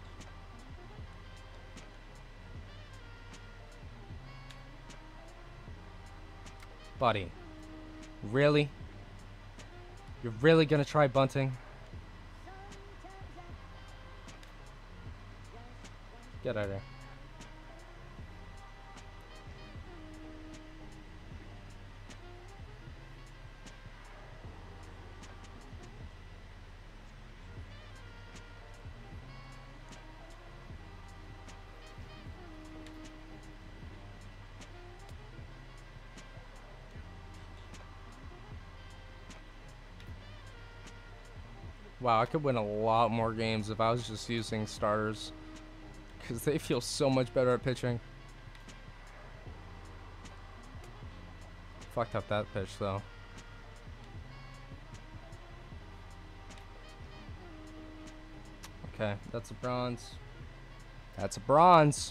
Buddy. Really? You're really gonna try bunting? Get out of there. Wow, I could win a lot more games if I was just using starters. Because they feel so much better at pitching. Fucked up that pitch, though. Okay, that's a bronze. That's a bronze.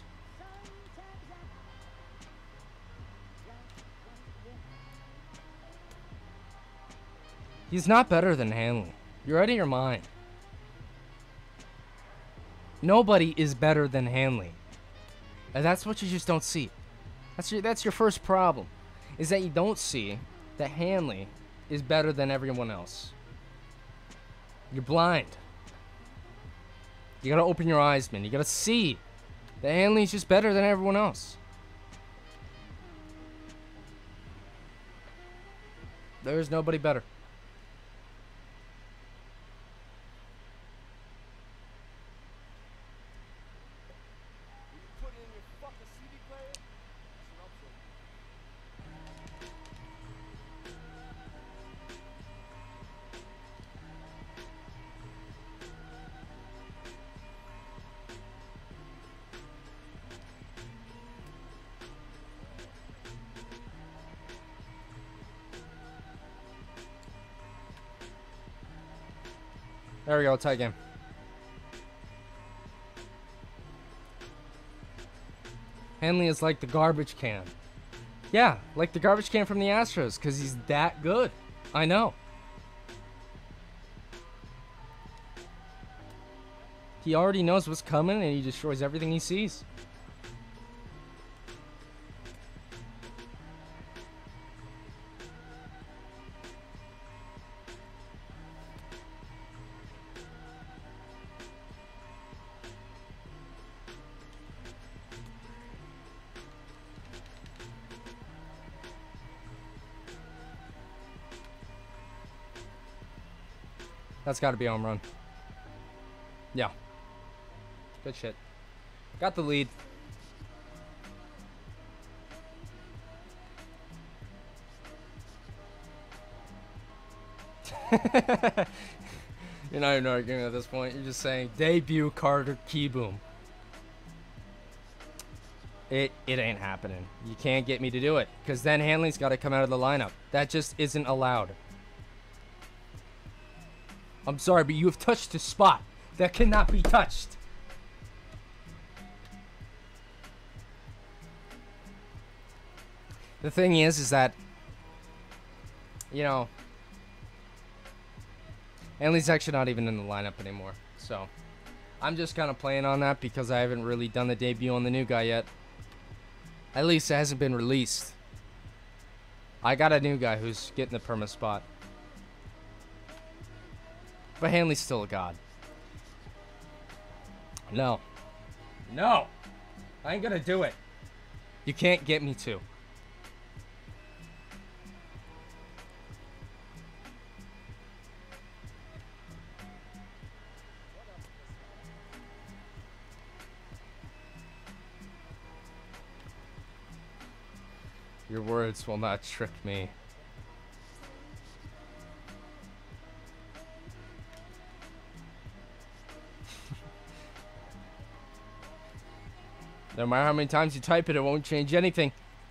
He's not better than Hanley. You're out of your mind. Nobody is better than Hanley. And that's what you just don't see. That's your first problem. Is that you don't see that Hanley is better than everyone else. You're blind. You gotta open your eyes, man. You gotta see that Hanley's just better than everyone else. There's nobody better. Put it in your fucking CD player. That's what I'm saying. There we go, tie game. Hanley is like the garbage can. Yeah, like the garbage can from the Astros, because he's that good. I know. He already knows what's coming, and he destroys everything he sees. That's got to be a home run. Yeah. Good shit. Got the lead. You're not even arguing at this point. You're just saying debut Carter Kieboom. It ain't happening. You can't get me to do it, because then Hanley's got to come out of the lineup. That just isn't allowed. I'm sorry, but you have touched a spot that cannot be touched. The thing is that, you know, Hanley's actually not even in the lineup anymore. So, I'm just kind of playing on that because I haven't really done the debut on the new guy yet. At least it hasn't been released. I got a new guy who's getting the perma spot. But Hanley's still a god. No. No! I ain't gonna do it. You can't get me to. Your words will not trick me. No matter how many times you type it, it won't change anything.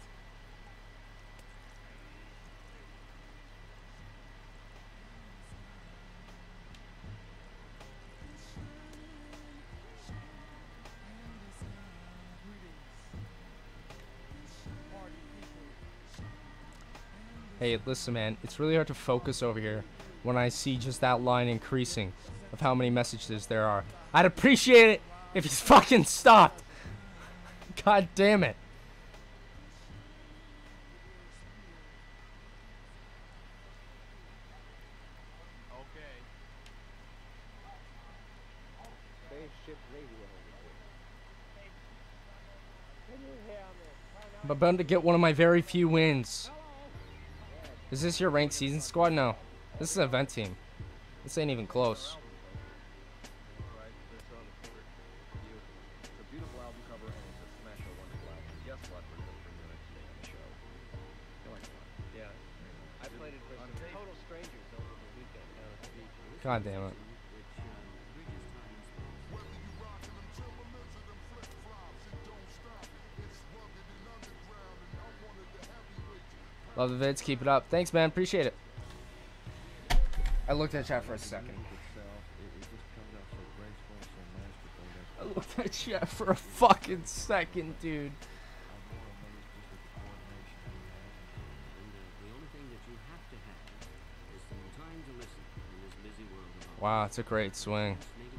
Hey, listen, man. It's really hard to focus over here when I see just that line increasing of how many messages there are. I'd appreciate it if he's fucking stopped. God damn it. Okay. Spaceship radio. Can you hear me? I'm about to get one of my very few wins. Is this your ranked season squad? No. This is an event team. This ain't even close. God damn it. Love the vids. Keep it up. Thanks, man. Appreciate it. I looked at chat for a second. I looked at chat for a fucking second, dude. Wow, it's a great swing.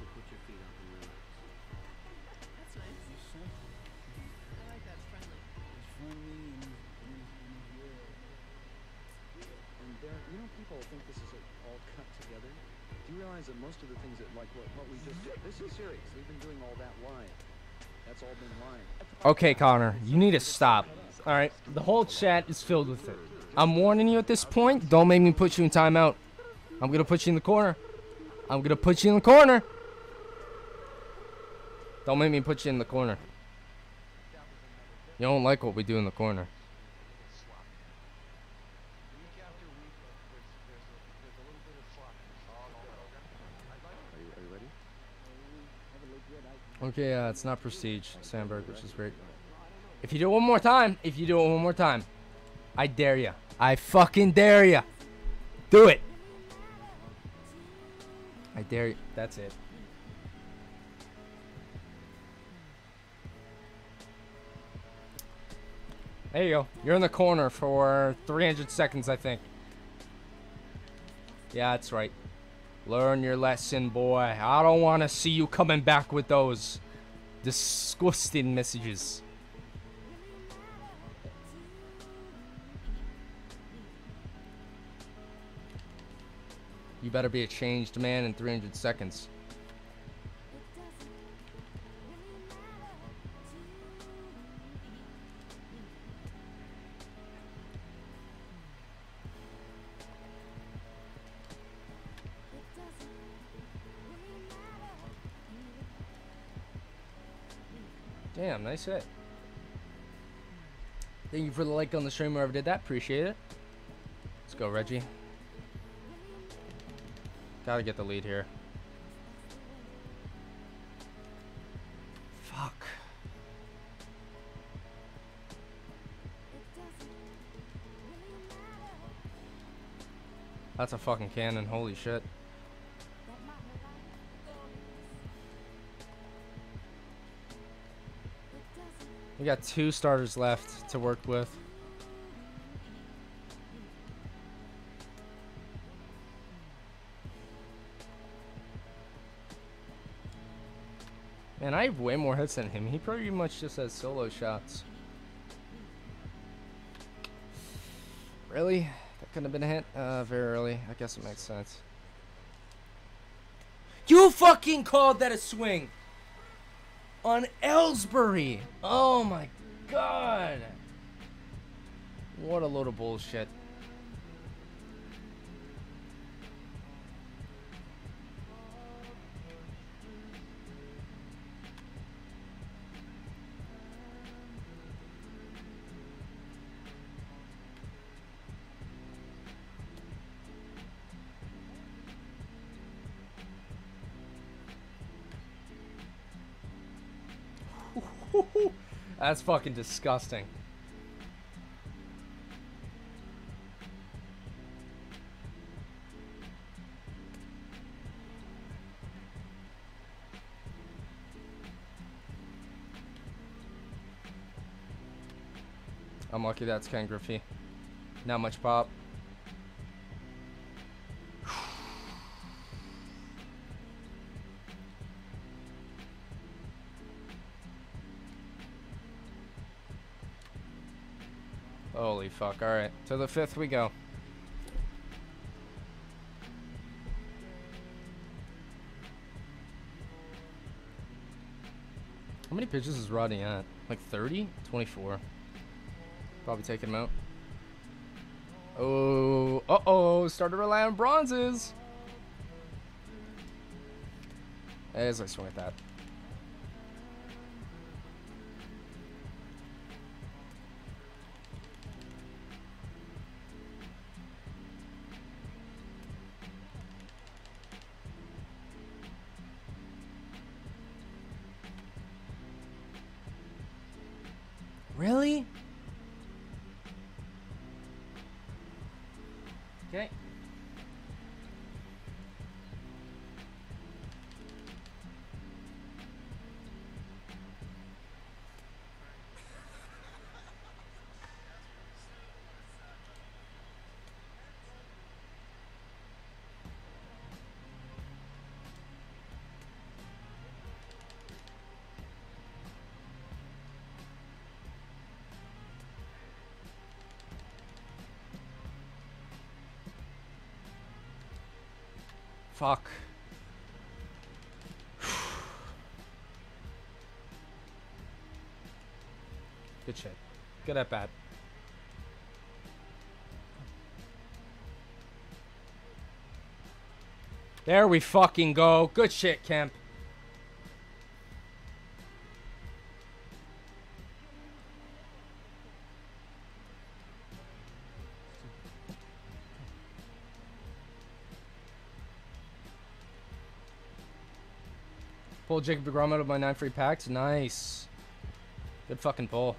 That most of the things that like what we just did, this is serious. We've been doing all that live. That's all been live. Okay, Connor, you need to stop. All right, the whole chat is filled with it. I'm warning you at this point. Don't make me put you in timeout. I'm gonna put you in the corner. I'm gonna put you in the corner. Don't make me put you in the corner. You don't like what we do in the corner. Are you ready? Okay, it's not Prestige, Sandberg, which is great. If you do it one more time, I dare ya. I fucking dare ya. Do it. I dare you. That's it. There you go. You're in the corner for 300 seconds, I think. Yeah, that's right. Learn your lesson, boy. I don't want to see you coming back with those disgusting messages. You better be a changed man in 300 seconds. Damn, nice hit. Thank you for the like on the stream, whoever did that. Appreciate it. Let's go, Reggie. Gotta get the lead here. Fuck. That's a fucking cannon. Holy shit. We got 2 starters left to work with. Man, I have way more hits than him. He pretty much just has solo shots. Really? That couldn't have been a hit? Very early. I guess it makes sense. You fucking called that a swing! On Ellsbury! Oh my god! What a load of bullshit. That's fucking disgusting. I'm lucky that's Ken Griffey. Not much pop. Holy fuck. Alright. To the 5th we go. How many pitches is Rodney at? Like 30? 24. Probably taking him out. Oh. Uh-oh. Started to rely on bronzes. As I swing at that. Really? Okay. Fuck. Good shit. Good at bat. There we fucking go. Good shit, Kemp. Pull Jacob deGrom out of my 9 free packs. Nice. Good fucking pull.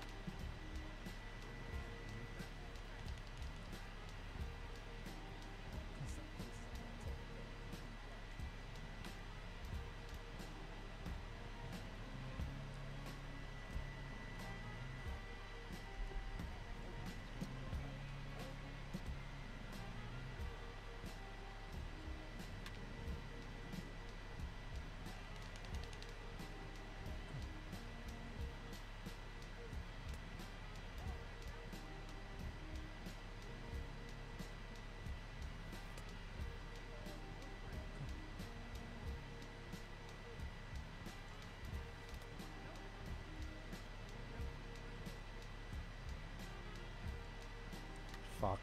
Fuck.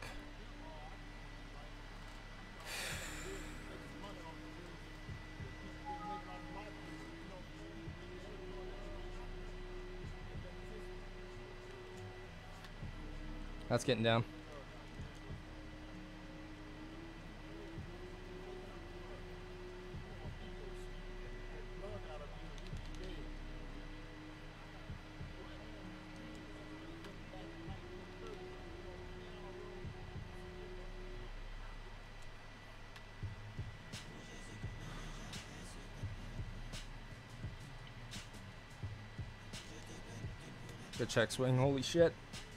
That's getting down. Good check swing, holy shit.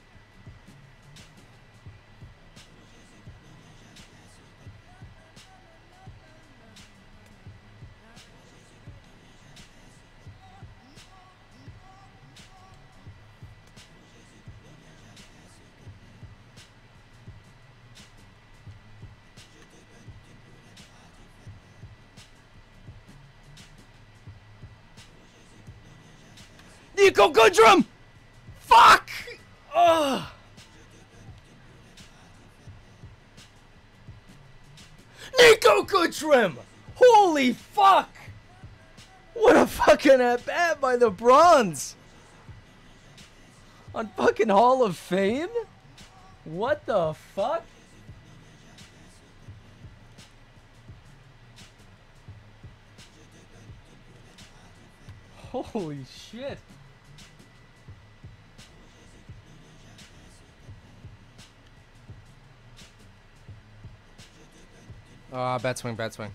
Nico Goodrum! Fuck! Ugh. Nico Goodrum! Holy fuck! What a fucking at-bat by the Bronze! On fucking Hall of Fame? What the fuck? Holy shit. Bat swing, bat swing.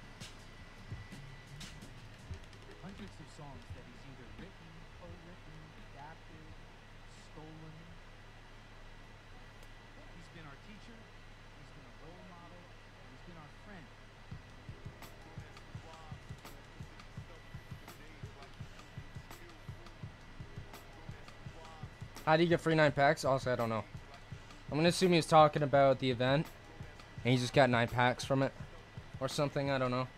Hundreds of songs that he's either written, co-written, adapted, stolen. He's been our teacher, he's been a role model, and he's been our friend. How do you get free 9 packs? Also, I don't know. I'm gonna assume he was talking about the event, and he just got 9 packs from it, or something. I don't know.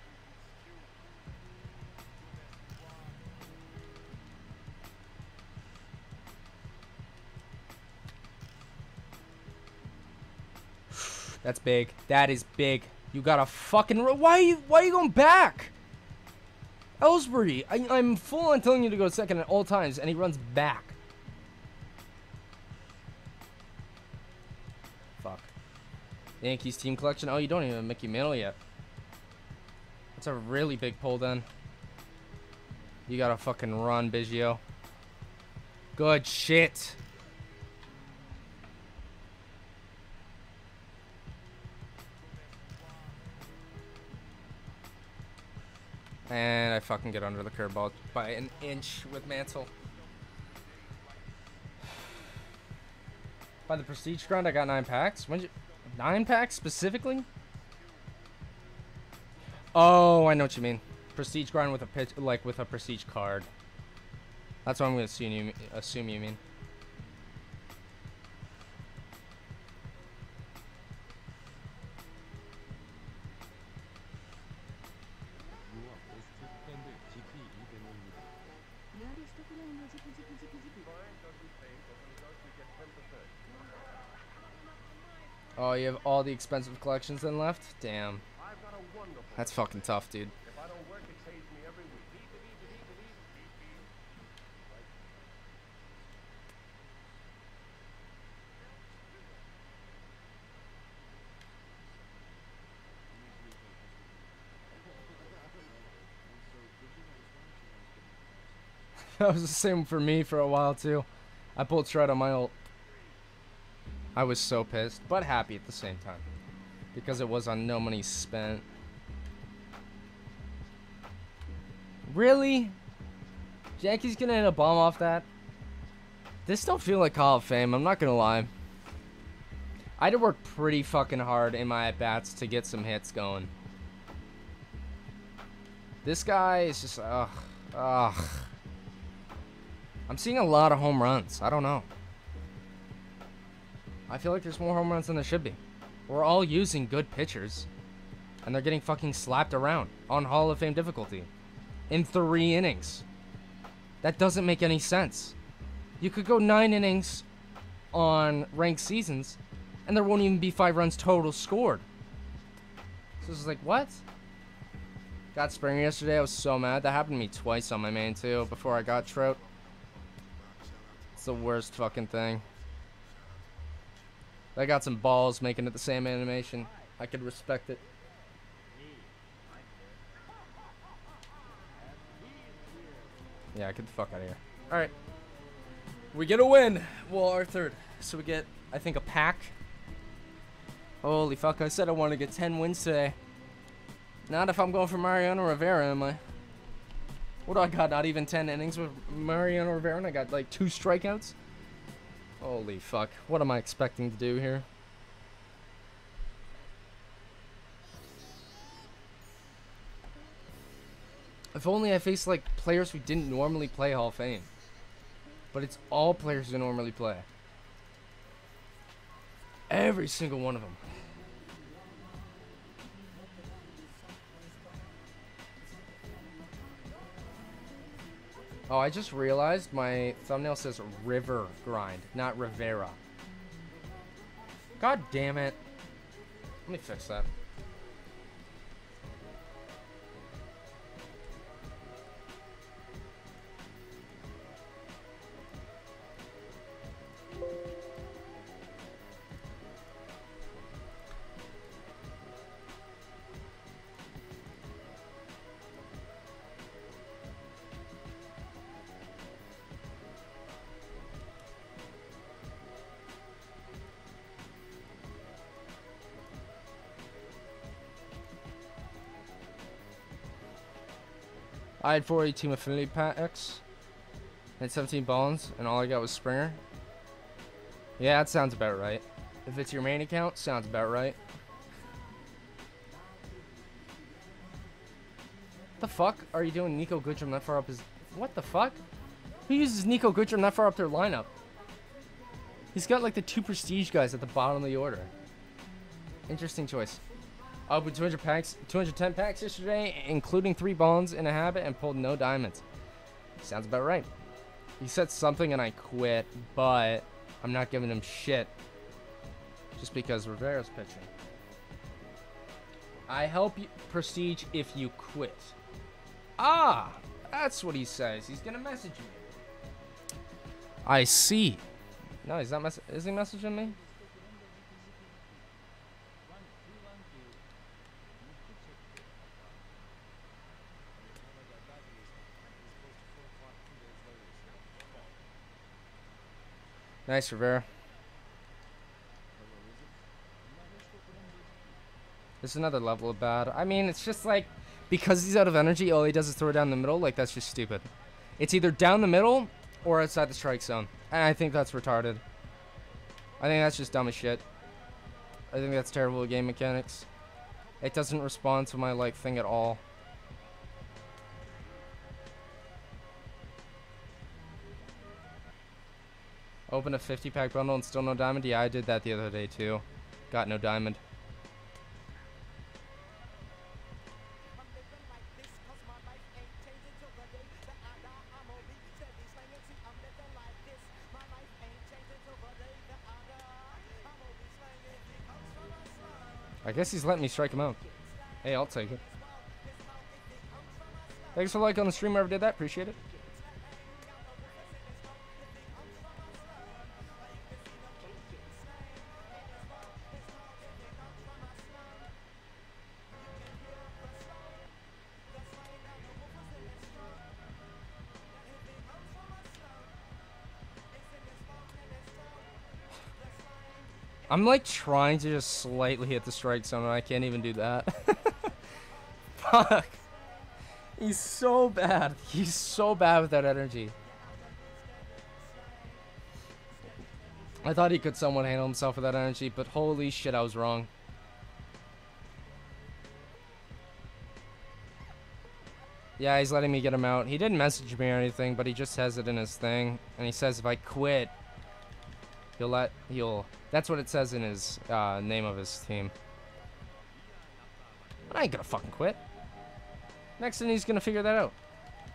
That's big. That is big. You got a fucking. Why are you going back? Ellsbury, I'm full on telling you to go second at all times, and he runs back. Fuck. Yankees team collection. Oh, you don't even have Mickey Mantle yet. That's a really big pull then. You gotta fucking run, Biggio. Good shit. And I fucking get under the curveball by an inch with Mantle. By the prestige grind, I got 9 packs. When did you, 9 packs specifically? Oh, I know what you mean. Prestige grind with a pitch, like with a prestige card. That's what I'm gonna assume you mean. Oh, you have all the expensive collections then left? Damn. I've got a wonderful That's fucking tough, dude. If I don't work, it saves me every week. That was the same for me for a while too. I pulled Shred on my ult. I was so pissed, but happy at the same time. Because it was on no money spent. Really? Jackie's gonna hit a bomb off that? This don't feel like Hall of Fame, I'm not gonna lie. I had to work pretty fucking hard in my at-bats to get some hits going. This guy is just, ugh. I'm seeing a lot of home runs. I don't know. I feel like there's more home runs than there should be. We're all using good pitchers. And they're getting fucking slapped around on Hall of Fame difficulty. In 3 innings. That doesn't make any sense. You could go 9 innings on ranked seasons, and there won't even be 5 runs total scored. So it's like, what? Got Springer yesterday. I was so mad. That happened to me twice on my main, too, before I got Trout. It's the worst fucking thing. I got some balls making it the same animation. I could respect it. Yeah, get the fuck out of here. Alright. We get a win. Well, our third. So we get, I think, a pack. Holy fuck, I said I want to get 10 wins today. Not if I'm going for Mariano Rivera, am I? What do I got? Not even 10 innings with Mariano Rivera, and I got like 2 strikeouts? Holy fuck. What am I expecting to do here? If only I faced like players who didn't normally play Hall of Fame. But it's all players who normally play. Every single one of them. Oh, I just realized my thumbnail says River Grind, not Rivera. God damn it. Let me fix that. I had 40 Team Affinity packs and 17 bones, and all I got was Springer. Yeah, that sounds about right. If it's your main account, sounds about right. The fuck are you doing Nico Goodrum that far up his... What the fuck? Who uses Nico Goodrum that far up their lineup? He's got like the 2 prestige guys at the bottom of the order. Interesting choice. I opened 210 packs yesterday, including 3 bones in a habit, and pulled no diamonds. Sounds about right. He said something and I quit, but I'm not giving him shit. Just because Rivera's pitching. I help you prestige if you quit. Ah, that's what he says. He's gonna message me. I see. No, he's not is he messaging me? Nice, Rivera. There's another level of bad. I mean, it's just like, because he's out of energy, all he does is throw it down the middle. Like, that's just stupid. It's either down the middle or outside the strike zone. And I think that's retarded. I think that's just dumb as shit. I think that's terrible game mechanics. It doesn't respond to my, like, thing at all. Open a 50-pack bundle and still no diamond? Yeah, I did that the other day too. Got no diamond. I guess he's letting me strike him out. Hey, I'll take it. Thanks for like on the stream. Whoever did that, appreciate it. I'm like trying to just slightly hit the strike zone and I can't even do that. Fuck. He's so bad. He's so bad with that energy. I thought he could somewhat handle himself with that energy, but holy shit, I was wrong. Yeah, he's letting me get him out. He didn't message me or anything, but he just has it in his thing. And he says if I quit, he'll that's what it says in his name of his team. I ain't gonna fucking quit. Next thing he's gonna figure that out.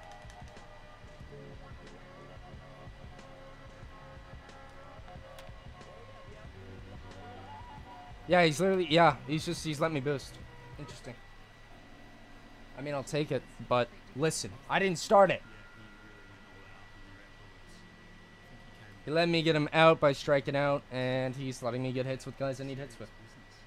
Yeah, he's literally, yeah, he's letting me boost. Interesting. I mean, I'll take it, but listen, I didn't start it. He let me get him out by striking out, and he's letting me get hits with guys I need hits with.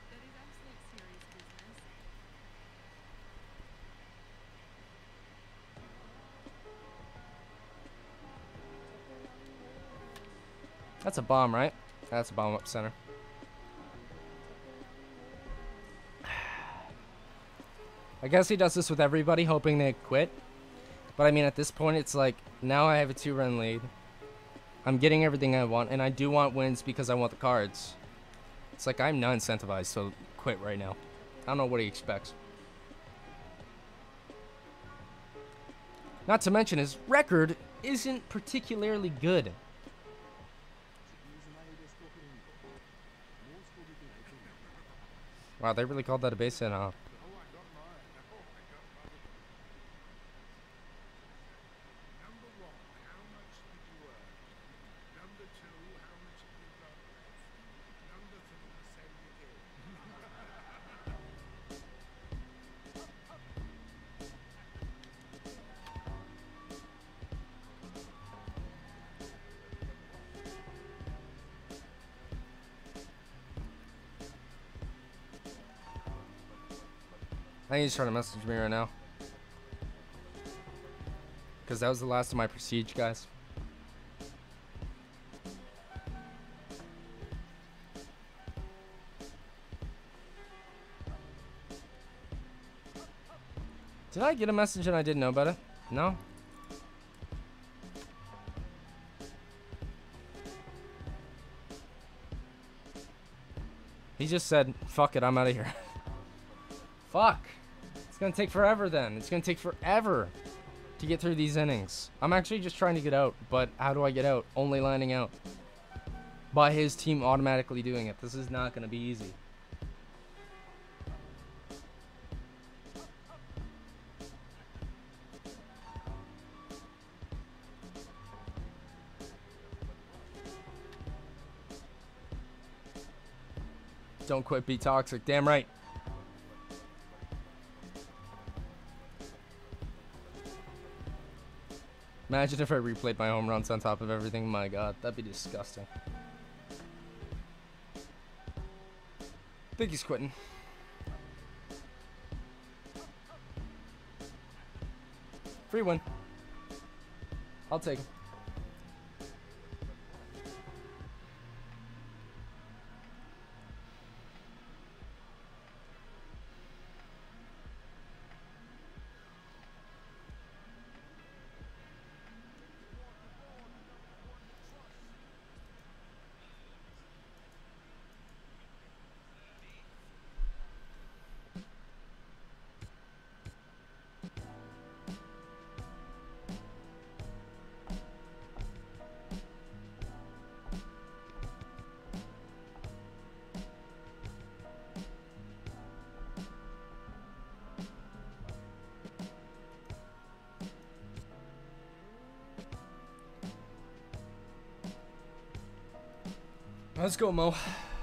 That's a bomb, right? That's a bomb up center. I guess he does this with everybody, hoping they quit. But I mean, at this point, it's like, now I have a 2-run lead. I'm getting everything I want, and I do want wins because I want the cards. It's like, I'm not incentivized to quit right now. I don't know what he expects. Not to mention, his record isn't particularly good. Wow, they really called that a base hit, huh? I think he's trying to message me right now. Because that was the last of my prestige, guys. Did I get a message and I didn't know about it? No? He just said, fuck it, I'm out of here. Fuck. It's gonna take forever then. It's gonna take forever to get through these innings. I'm actually just trying to get out, but how do I get out? Only lining out. By his team automatically doing it. This is not gonna be easy. Don't quit, be toxic. Damn right. Imagine if I replayed my home runs on top of everything. My god, that'd be disgusting. I think he's quitting. Free win. I'll take him. Let's go, Mo.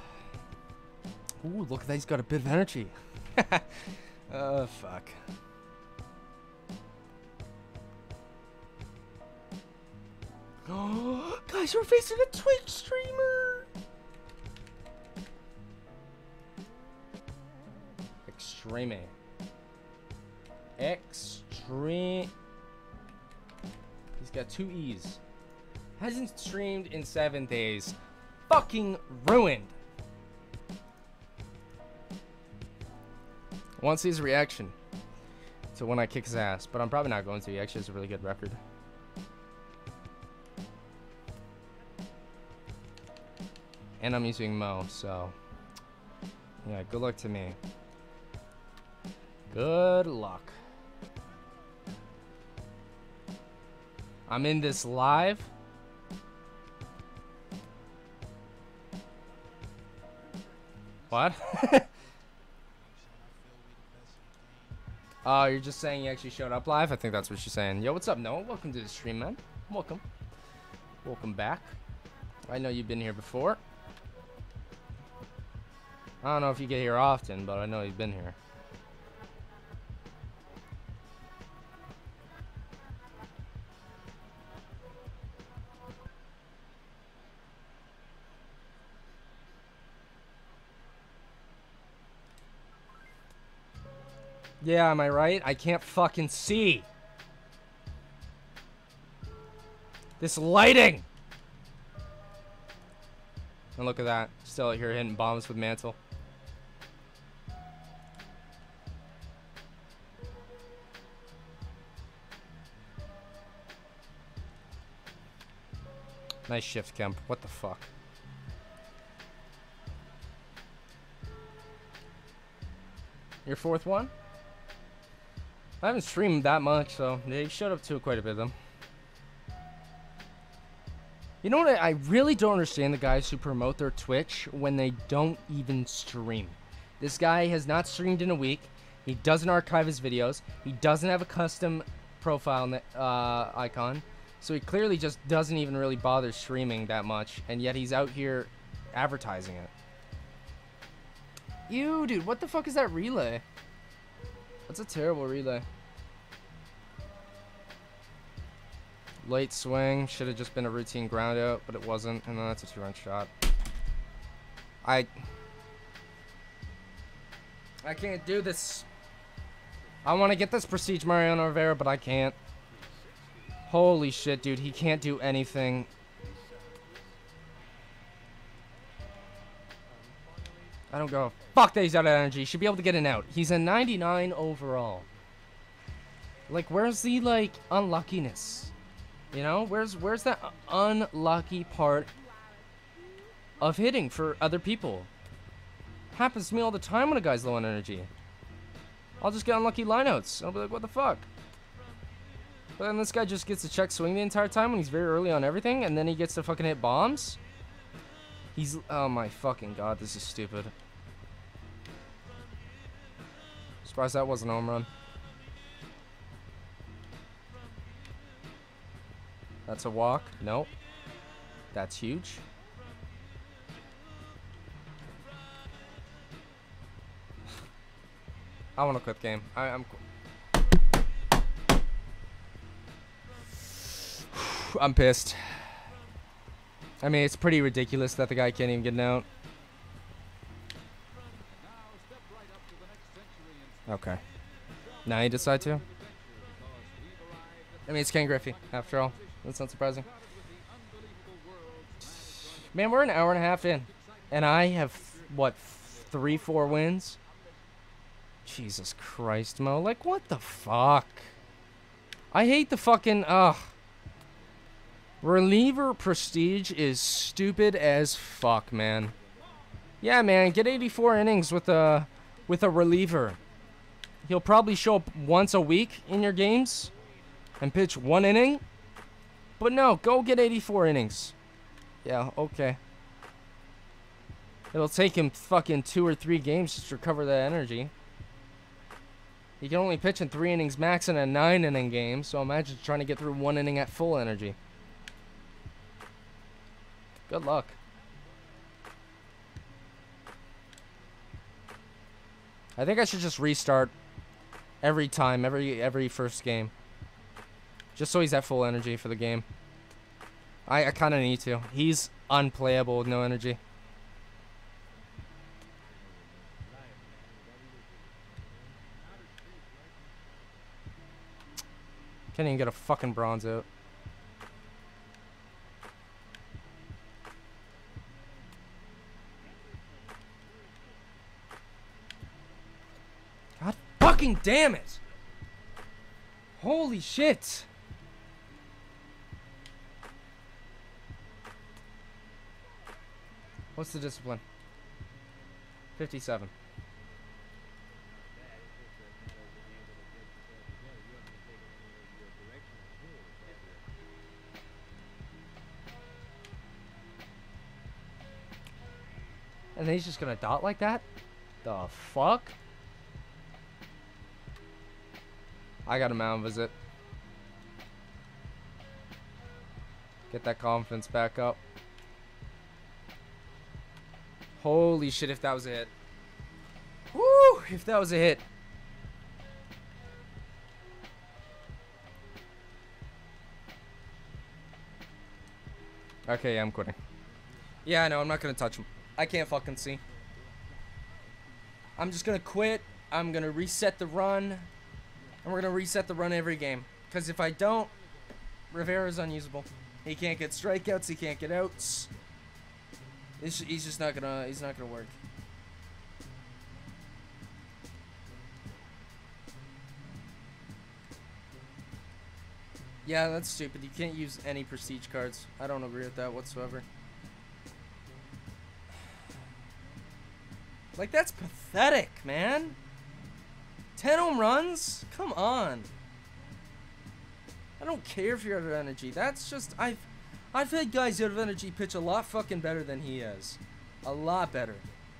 Ooh, look at that. He's got a bit of energy. Fuck. Guys, we're facing a Twitch streamer. Extreme. Extreme. He's got 2 E's. Hasn't streamed in 7 days. Fucking ruined. I want to see his reaction to when I kick his ass, but I'm probably not going to. He actually has a really good record. And I'm using Mo, so yeah, good luck to me. Good luck. I'm in this live. What? Oh, you're just saying you actually showed up live? I think that's what she's saying. Yo, what's up, Noah? Welcome to the stream, man. Welcome. Welcome back. I know you've been here before. I don't know if you get here often, but I know you've been here. Yeah, am I right? I can't fucking see. This lighting. And look at that. Still out here hitting bombs with Mantle. Nice shift, Kemp. What the fuck? Your 4th one? I haven't streamed that much, so they showed up to quite a bit of them. You know what? I really don't understand the guys who promote their Twitch when they don't even stream. This guy has not streamed in a week. He doesn't archive his videos. He doesn't have a custom profile icon. So he clearly just doesn't even really bother streaming that much. And yet he's out here advertising it. Ew, dude. What the fuck is that relay? That's a terrible relay. Late swing. Should have just been a routine ground out, but it wasn't. And then that's a 2-run shot. I can't do this. I want to get this Prestige Mariano Rivera, but I can't. Holy shit, dude. He can't do anything. I don't go. Fuck that he's out of energy. Should be able to get an out. He's a 99 overall. Like, where's the, like, unluckiness? You know? Where's that unlucky part of hitting for other people? Happens to me all the time when a guy's low on energy. I'll just get unlucky lineouts. I'll be like, what the fuck? But then this guy just gets to check swing the entire time when he's very early on everything, and then he gets to fucking hit bombs? He's... Oh my fucking god, this is stupid. Surprised that wasn't a home run. That's a walk. Nope. That's huge. I want to quit the game. I'm pissed. I mean, it's pretty ridiculous that the guy can't even get an out. Okay. Now you decide to? I mean, it's Ken Griffey, after all. That's not surprising. Man, we're an hour and a half in. And I have, what, 3-4 wins? Jesus Christ, Mo. Like, what the fuck? I hate the fucking, reliever prestige is stupid as fuck, man. Yeah, man, get 84 innings with a reliever. He'll probably show up once a week in your games and pitch 1 inning. But no, go get 84 innings. Yeah, okay. It'll take him fucking 2 or 3 games just to recover that energy. He can only pitch in 3 innings max in a 9-inning game, so imagine trying to get through 1 inning at full energy. Good luck. I think I should just restart every time, every first game. Just so he's at full energy for the game. I kind of need to. He's unplayable with no energy. Can't even get a fucking bronze out. God fucking damn it! Holy shit! What's the discipline? 57. And then he's just gonna dot like that? The fuck? I got a mound visit. Get that confidence back up. Holy shit, if that was a hit. Woo! If that was a hit. Okay, yeah, I'm quitting. Yeah, I know, I'm not gonna touch him. I can't fucking see. I'm just gonna quit. I'm gonna reset the run. And we're gonna reset the run every game. Because if I don't, Rivera's unusable. He can't get strikeouts, he can't get outs. He's just not gonna, he's not gonna work. Yeah, that's stupid. You can't use any prestige cards. I don't agree with that whatsoever. Like, that's pathetic, man. 10 home runs? Come on. I don't care if you're out of energy. That's just, I've had guys out of energy pitch a lot fucking better than he has. A lot better.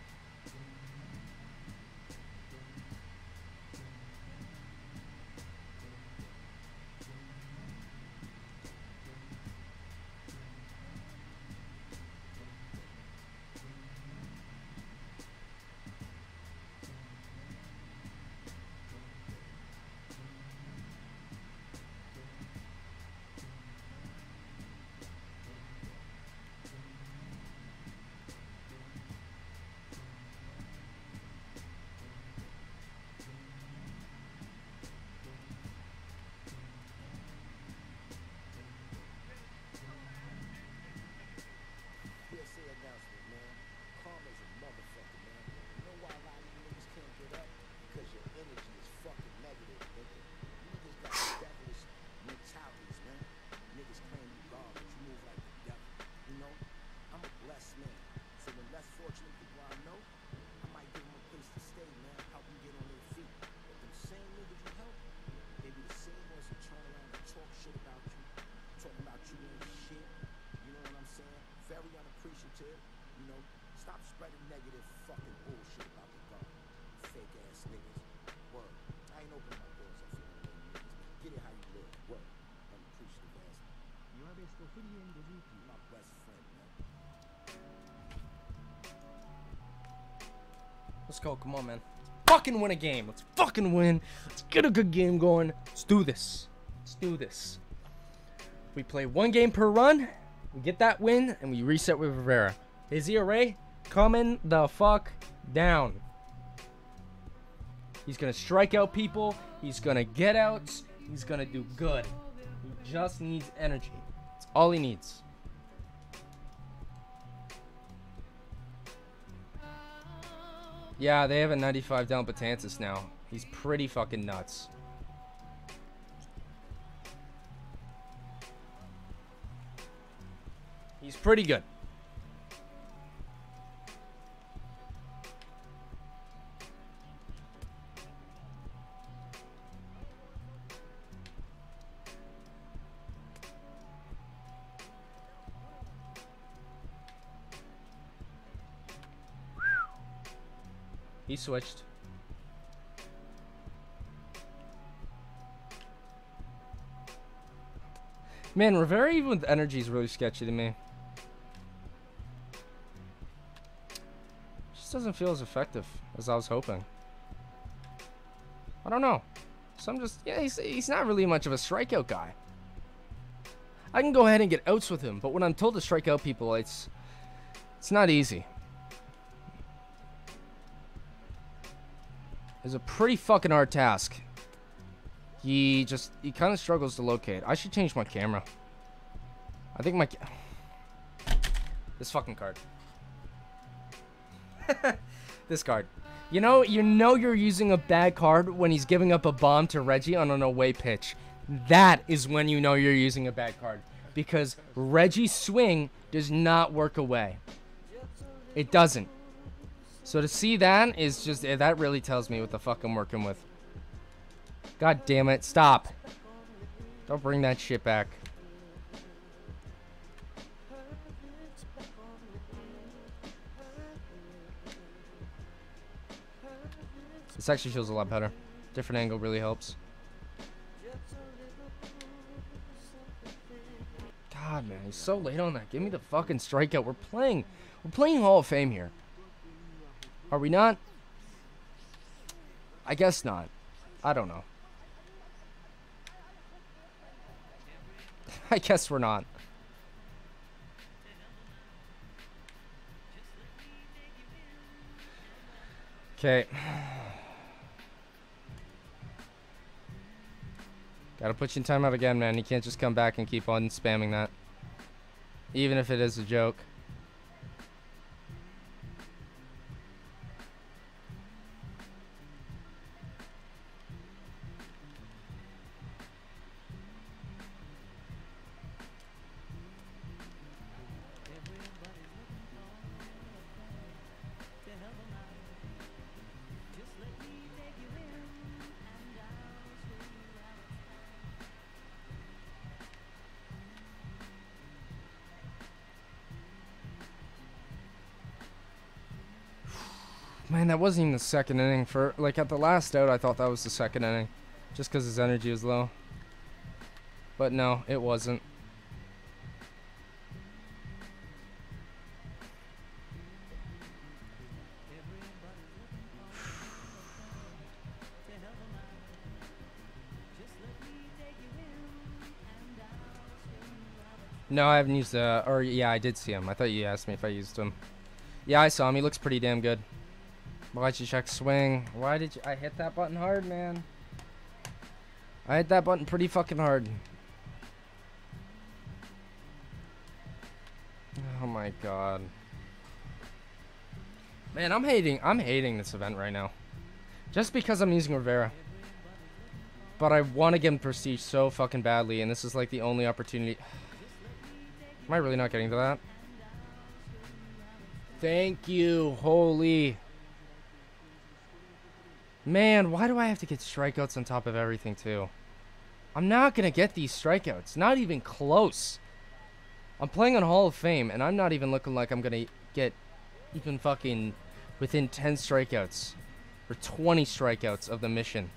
PSA announcement, man. Karma's a motherfucker, man. You know why a lot of you niggas can't get up? Because your energy is fucking negative, nigga. You niggas got devilish mentalities, man. Niggas claim you garbage, you move like the devil. You know, I'm a blessed man. So the less fortunate people I know, I might give them a place to stay, man. Help them get on their feet. But them same niggas you help, they be the same ones who turn around and talk shit about you. Talking about you ain't shit. You know what I'm saying? Very unappreciative. You know, stop spreading negative fucking bullshit about the God. Fake ass niggas. Word. I ain't opening my doors up for them niggas. Get it how you live. Word. Unappreciative ass. My best friend, man. Let's go, come on, man. Fucking win a game. Let's fucking win. Let's get a good game going. Let's do this. Let's do this. We play one game per run. We get that win, and we reset with Rivera. His ERA coming the fuck down. He's gonna strike out people. He's gonna get outs. He's gonna do good. He just needs energy. That's all he needs. Yeah, they have a 95 down Betances now. He's pretty fucking nuts. He's pretty good. He switched. Man, Rivera even with energy is really sketchy to me. Just doesn't feel as effective as I was hoping. I don't know. So I'm just, yeah, he's not really much of a strikeout guy. I can go ahead and get outs with him, but when I'm told to strike out people, it's not easy. It's a pretty fucking hard task. He kind of struggles to locate. I should change my camera. I think my... This fucking card. This card. You know you're using a bad card when he's giving up a bomb to Reggie on an away pitch. That is when you know you're using a bad card. Because Reggie's swing does not work away. It doesn't. So to see that is just... That really tells me what the fuck I'm working with. God damn it. Stop. Don't bring that shit back. This actually feels a lot better. Different angle really helps. God, man, he's so late on that. Give me the fucking strikeout. We're playing Hall of Fame here. Are we not? I guess not. I don't know. I guess we're not. Okay. Gotta put you in timeout again, man. You can't just come back and keep on spamming that. Even if it is a joke. Man, that wasn't even the second inning. For like at the last out, I thought that was the second inning, just because his energy was low. But no, it wasn't. No, I haven't used or yeah, I did see him. I thought you asked me if I used him. Yeah, I saw him. He looks pretty damn good. Why'd you check swing? Why did you... I hit that button hard, man. I hit that button pretty fucking hard. Oh my god. Man, I'm hating this event right now. Just because I'm using Rivera. But I want to get him prestige so fucking badly, and this is like the only opportunity. Am I really not getting to that? Thank you. Holy... Man, why do I have to get strikeouts on top of everything, too? I'm not going to get these strikeouts. Not even close. I'm playing on Hall of Fame, and I'm not even looking like I'm going to get even fucking within 10 strikeouts. Or 20 strikeouts of the mission.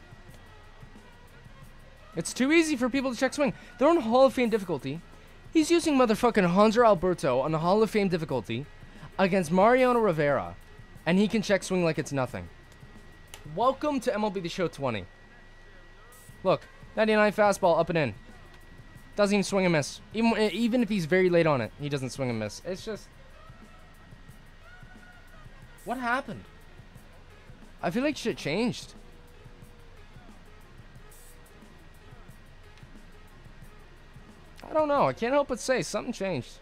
It's too easy for people to check swing. They're on Hall of Fame difficulty. He's using motherfucking Hanser Alberto on the Hall of Fame difficulty against Mariano Rivera, and he can check swing like it's nothing. Welcome to MLB The Show 20. Look, 99 fastball up and in. Doesn't even swing and miss. Even if he's very late on it, he doesn't swing and miss. It's just... What happened? I feel like shit changed. I don't know. I can't help but say something changed.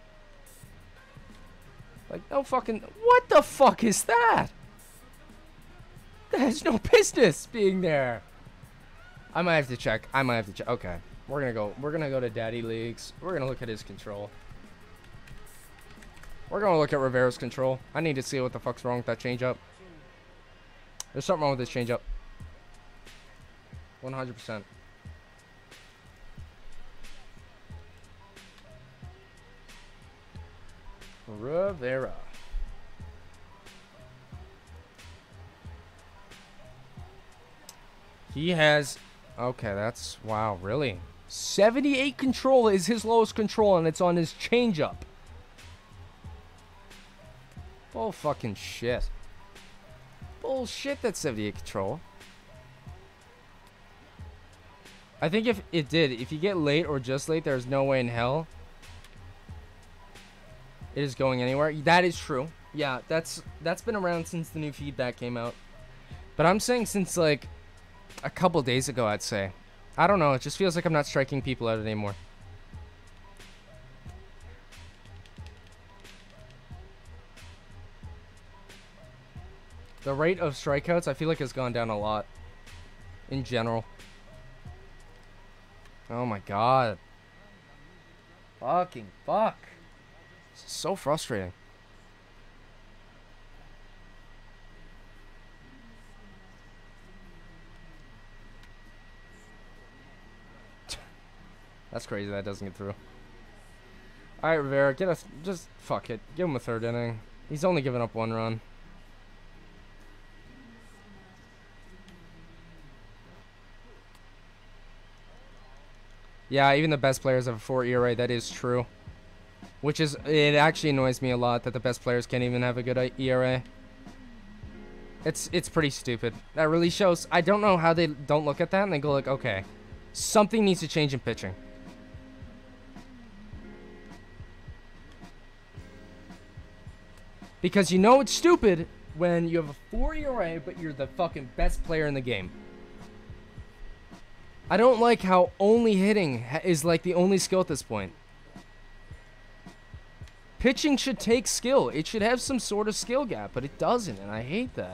Like, no fucking... What the fuck is that? There's no business being there. I might have to check. Okay. We're gonna go to Daddy Leagues. We're gonna look at his control. We're gonna look at Rivera's control. I need to see what the fuck's wrong with that changeup. There's something wrong with this changeup. 100%. Rivera. He has... Okay, that's... Wow, really? 78 control is his lowest control, and it's on his changeup. Bull fucking shit. Bullshit, that's 78 control. I think if it did, if you get late or just late, there's no way in hell it is going anywhere. That is true. Yeah, that's been around since the new feedback came out. But I'm saying since like a couple days ago, I'd say. I don't know. It just feels like I'm not striking people out anymore. The rate of strikeouts, I feel like, has gone down a lot in general. Oh my god. Fucking fuck. This is so frustrating. That's crazy that doesn't get through. Alright, Rivera, get us. Just fuck it. Give him a third inning. He's only given up 1 run. Yeah, even the best players have a 4 ERA. That is true. Which is, it actually annoys me a lot that the best players can't even have a good ERA. It's pretty stupid. That really shows. I don't know how they don't look at that and they go like, okay, something needs to change in pitching. Because you know it's stupid when you have a 4 ERA, but you're the fucking best player in the game. I don't like how only hitting is like the only skill at this point. Pitching should take skill. It should have some sort of skill gap, but it doesn't, and I hate that.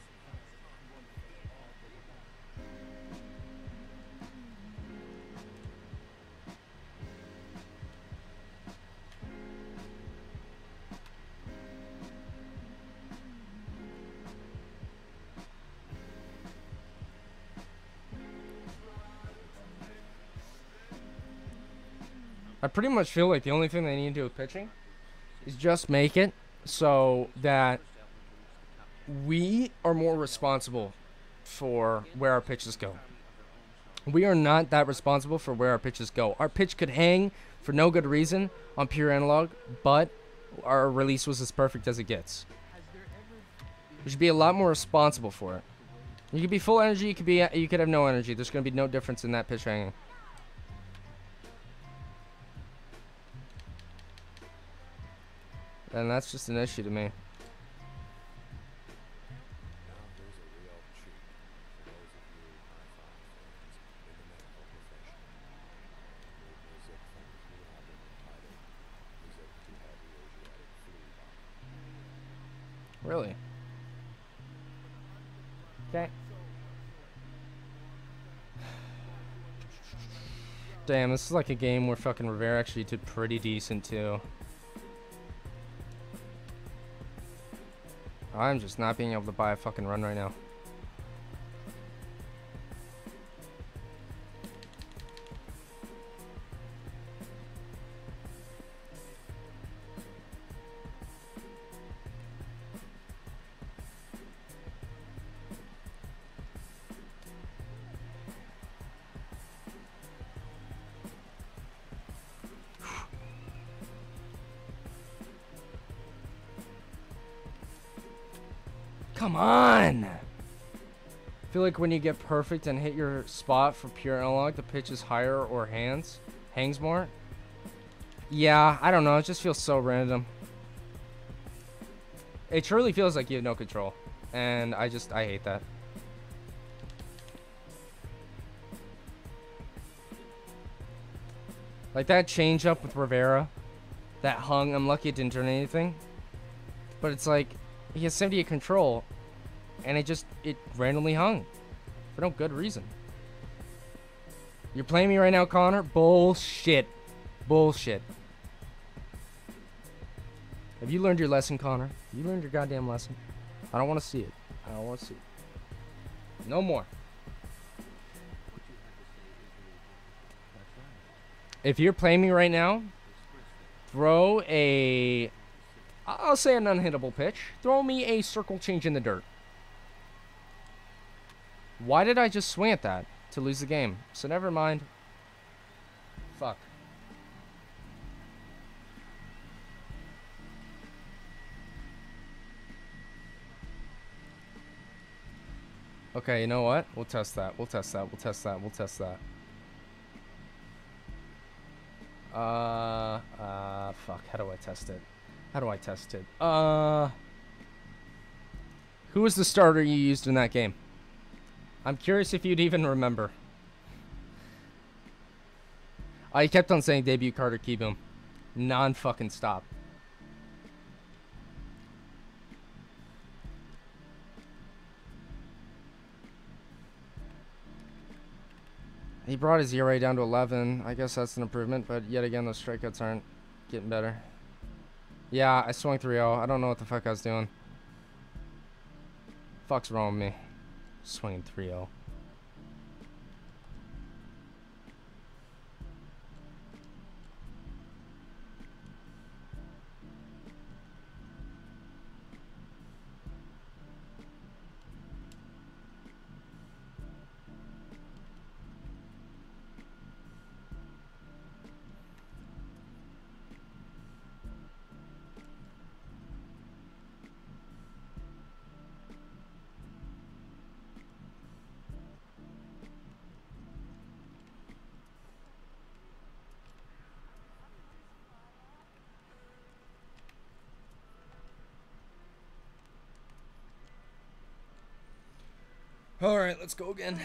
I pretty much feel like the only thing they need to do with pitching is just make it so that we are more responsible for where our pitches go. We are not that responsible for where our pitches go. Our pitch could hang for no good reason on pure analog, but our release was as perfect as it gets. We should be a lot more responsible for it. You could be full energy, you could have no energy. There's going to be no difference in that pitch hanging. And that's just an issue to me. Really? Okay. Damn, this is like a game where fucking Rivera actually did pretty decent too. I'm just not being able to buy a fucking run right now. Come on! I feel like when you get perfect and hit your spot for pure analog, the pitch is higher or hangs more. Yeah, I don't know. It just feels so random. It truly feels like you have no control. And I hate that. Like that change up with Rivera. That hung. I'm lucky it didn't turn anything. But it's like, he has 78 control, and it randomly hung for no good reason. You're playing me right now, Connor? Bullshit. Bullshit. Have you learned your lesson, Connor? You learned your goddamn lesson? I don't want to see it. I don't want to see it. No more. If you're playing me right now, throw a... I'll say an unhittable pitch. Throw me a circle change in the dirt. Why did I just swing at that to lose the game? So never mind. Fuck. Okay, you know what? We'll test that. We'll test that. We'll test that. We'll test that. Fuck. How do I test it? How do I test it? Who was the starter you used in that game? I'm curious if you'd even remember. I kept on saying debut Carter Kieboom. Non-fucking stop. He brought his ERA down to 11. I guess that's an improvement, but yet again, those strikeouts aren't getting better. Yeah, I swung 3-0. I don't know what the fuck I was doing. Fuck's wrong with me? Swinging 3-0. Alright, let's go again.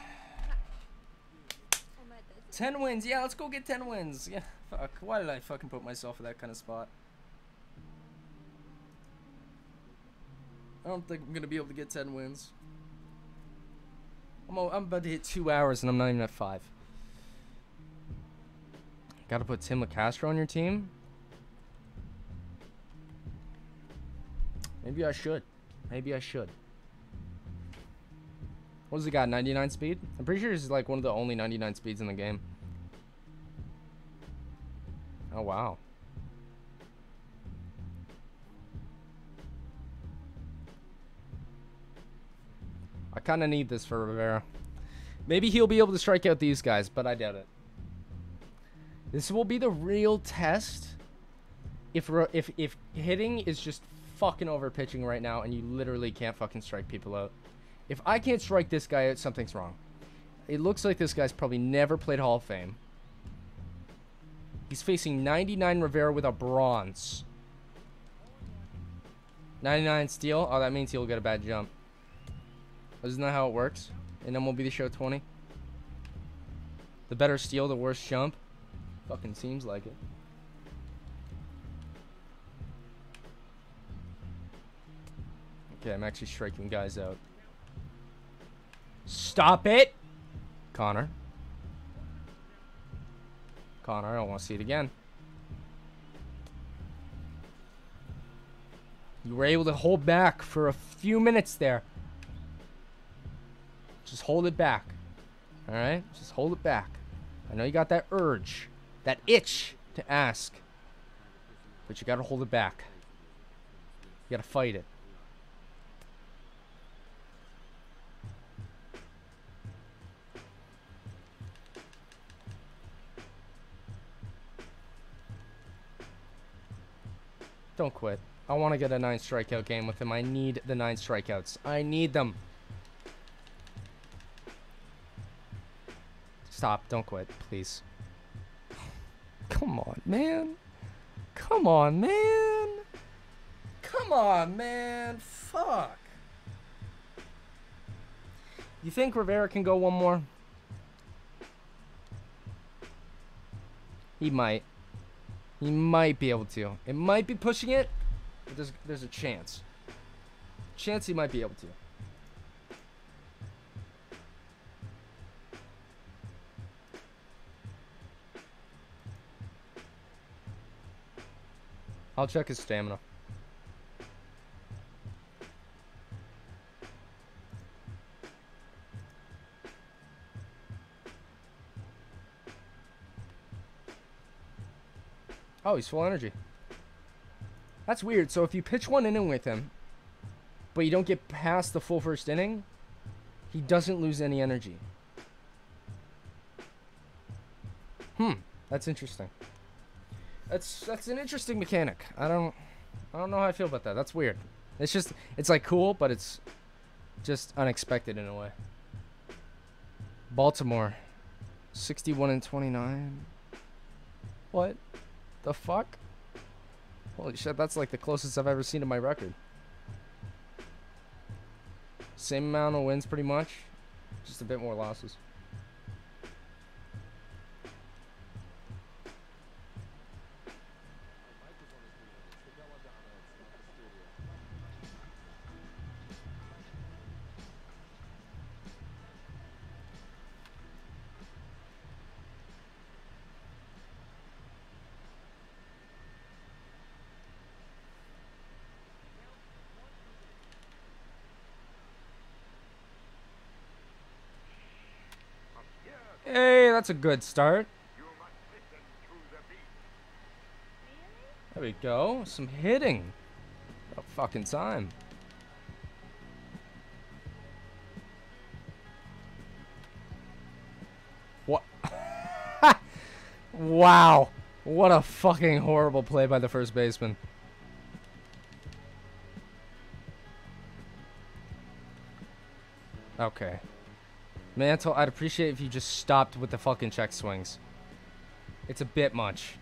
10 wins. Yeah, let's go get 10 wins. Yeah, fuck. Why did I fucking put myself in that kind of spot? I don't think I'm going to be able to get 10 wins. I'm about to hit 2 hours and I'm not even at 5. Gotta put Tim LeCastro on your team? Maybe I should. Maybe I should. What does he got, 99 speed? I'm pretty sure he's like one of the only 99 speeds in the game. Oh, wow. I kind of need this for Rivera. Maybe he'll be able to strike out these guys, but I doubt it. This will be the real test if hitting is just fucking over pitching right now and you literally can't fucking strike people out. If I can't strike this guy out, something's wrong. It looks like this guy's probably never played Hall of Fame. He's facing 99 Rivera with a bronze. 99 steal? Oh, that means he'll get a bad jump. Isn't that how it works? In MLB The Show 20? The better steal, the worse jump? Fucking seems like it. Okay, I'm actually striking guys out. Stop it! Connor. Connor, I don't want to see it again. You were able to hold back for a few minutes there. Just hold it back. Alright? Just hold it back. I know you got that urge. That itch to ask. But you gotta hold it back. You gotta fight it. Don't quit. I want to get a 9 strikeout game with him. I need the 9 strikeouts. I need them. Stop. Don't quit, please. Come on, man. Come on, man. Come on, man. Fuck. You think Rivera can go one more? He might. He might be able to. It might be pushing it, but there's a chance. Chance he might be able to. I'll check his stamina. Oh, he's full energy. That's weird. So if you pitch 1 inning with him, but you don't get past the full first inning, he doesn't lose any energy. That's interesting. That's an interesting mechanic. I don't know how I feel about that. That's weird. It's like cool, but it's just unexpected in a way. Baltimore, 61-29. What the fuck? Holy shit, that's like the closest I've ever seen to my record. Same amount of wins pretty much, just a bit more losses. Hey, that's a good start. There we go. Some hitting. About fucking time. What? Wow. What a fucking horrible play by the first baseman. Okay. Mantle, I'd appreciate if you just stopped with the fucking check swings. It's a bit much.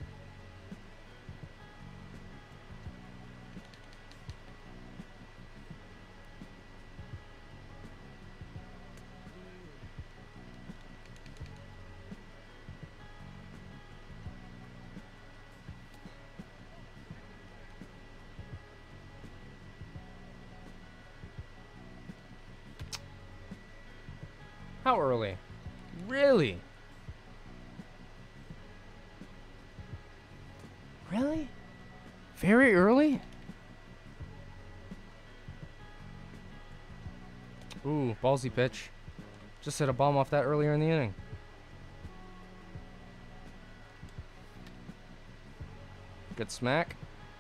How early? Really? Really? Very early? Ooh, ballsy pitch. Just hit a bomb off that earlier in the inning. Good smack.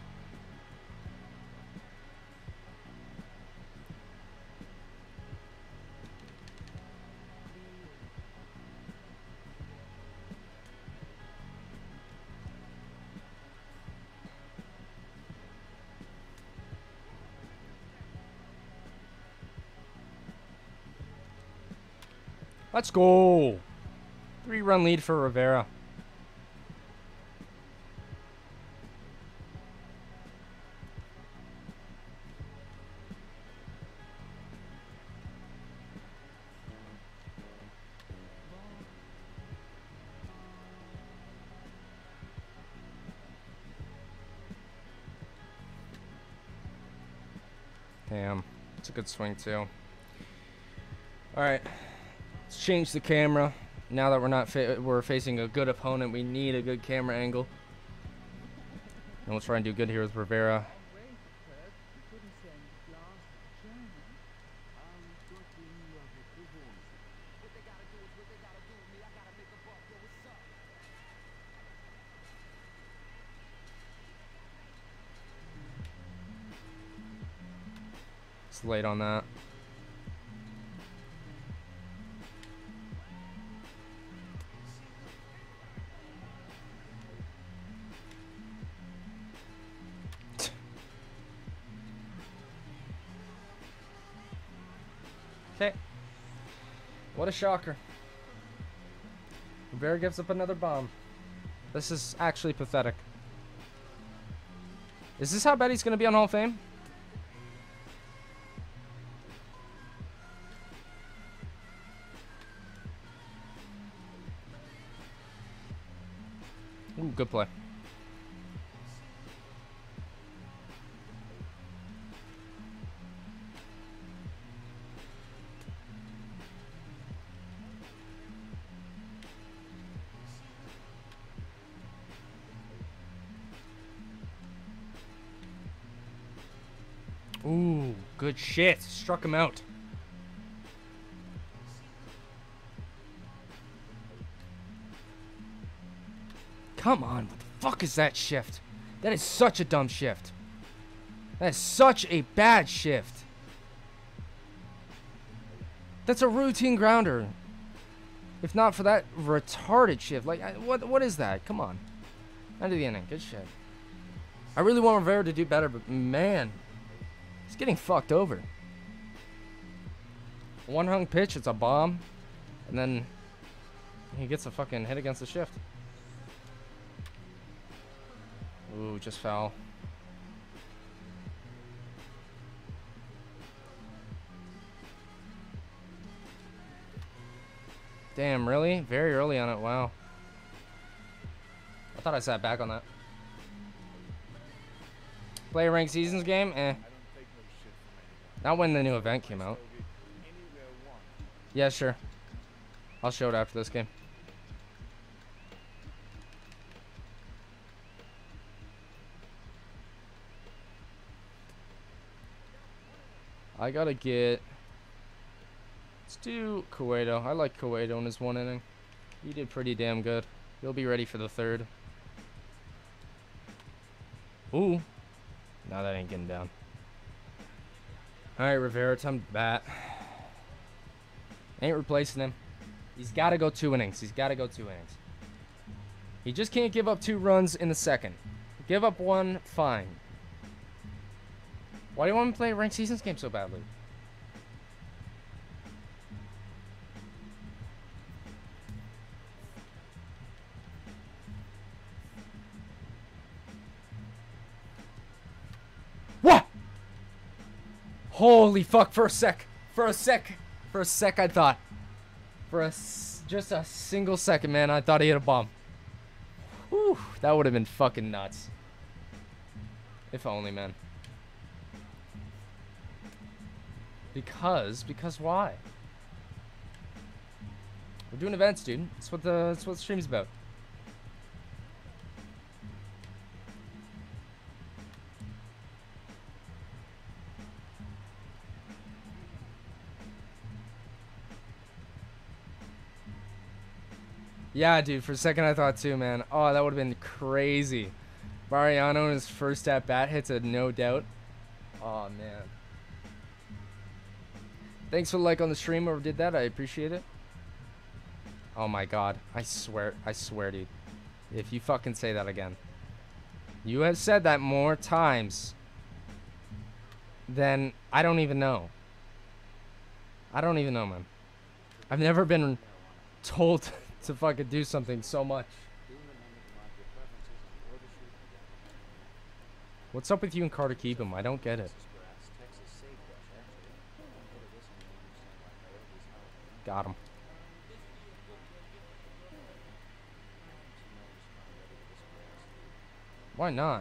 Let's go. 3-run lead for Rivera. Damn, it's a good swing too. All right. Let's change the camera. Now that we're facing a good opponent, we need a good camera angle. And we'll try and do good here with Rivera. It's late on that. Okay. What a shocker. Rivera gives up another bomb. This is actually pathetic. Is this how bad he's going to be on Hall of Fame? Ooh, good play. Ooh, good shit. Struck him out. Come on, what the fuck is that shift? That is such a dumb shift. That is such a bad shift. That's a routine grounder. If not for that retarded shift. Like, what is that? Come on. End of the inning. Good shit. I really want Rivera to do better, but man, he's getting fucked over. One hung pitch, it's a bomb. And then he gets a fucking hit against the shift. Ooh, just foul. Damn, really? Very early on it. Wow. I thought I sat back on that. Play a ranked seasons game? Eh. Not when the new event came out. Yeah, sure. I'll show it after this game. I gotta get... Let's do Cueto. I like Cueto in his 1 inning. He did pretty damn good. He'll be ready for the 3rd. Ooh. No, that ain't getting down. Alright, Rivera, time to bat. Ain't replacing him. He's got to go 2 innings. He's got to go 2 innings. He just can't give up 2 runs in the 2nd. Give up 1, fine. Why do you want me to play a ranked seasons game so badly? What? Holy fuck, for a sec I thought. Just a single second, man, I thought he hit a bomb. Whew, that would have been fucking nuts. If only, man. Because why? We're doing events, dude. That's what the stream's about. Yeah, dude, for a second I thought too, man. Oh, that would have been crazy. Mariano in his first at-bat hits a no doubt. Oh, man. Thanks for the like on the stream, whoever did that. I appreciate it. Oh, my God. I swear, dude. If you fucking say that again. You have said that more times than I don't even know. I don't even know, man. I've never been told to fucking do something so much. What's up with you and Carter Keep'em? I don't get it. Got him. Why not?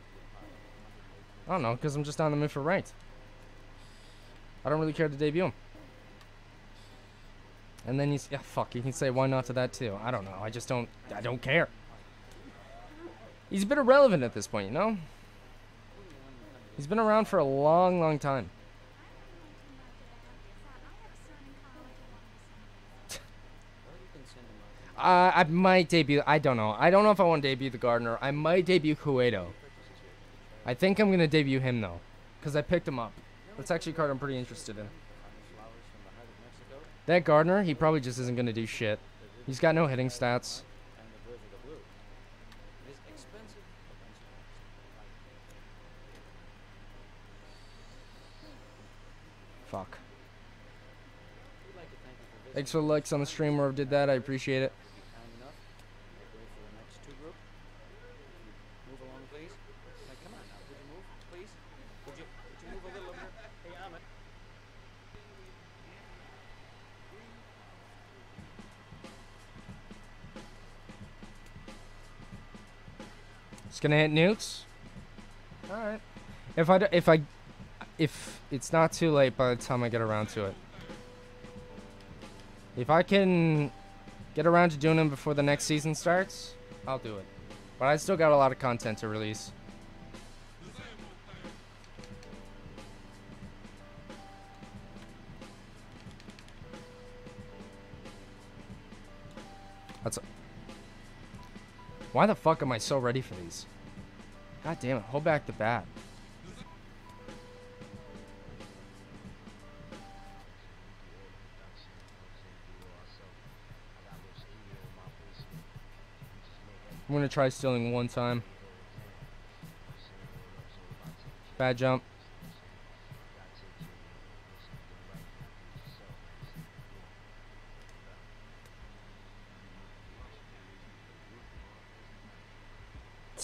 I don't know, because I'm just on the move for ranked. I don't really care to debut him. And then yeah, fuck, you can say why not to that too. I don't know, I don't care. He's a bit irrelevant at this point, you know? He's been around for a long, long time. I might debut, I don't know. I don't know if I want to debut the Gardner. I might debut Cueto. I think I'm going to debut him though, because I picked him up. That's actually a card I'm pretty interested in. That Gardner, he probably just isn't going to do shit. He's got no hitting stats. Fuck. Thanks for the likes on the stream, whoever did that. I appreciate it. It's gonna hit nukes. All right. If it's not too late by the time I get around to it. If I can get around to doing them before the next season starts, I'll do it. But I still got a lot of content to release. Why the fuck am I so ready for these? God damn it, hold back the bat. I'm gonna try stealing one time. Bad jump.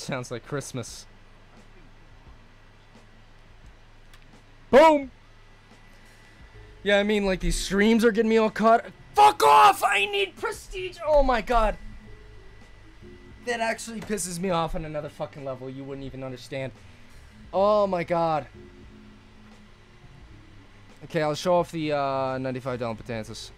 sounds like Christmas. Boom! Yeah, I mean, like, these streams are getting me all caught. Fuck off! I need prestige! Oh my god. That actually pisses me off on another fucking level. You wouldn't even understand. Oh my god. Okay, I'll show off the $95 Patansis.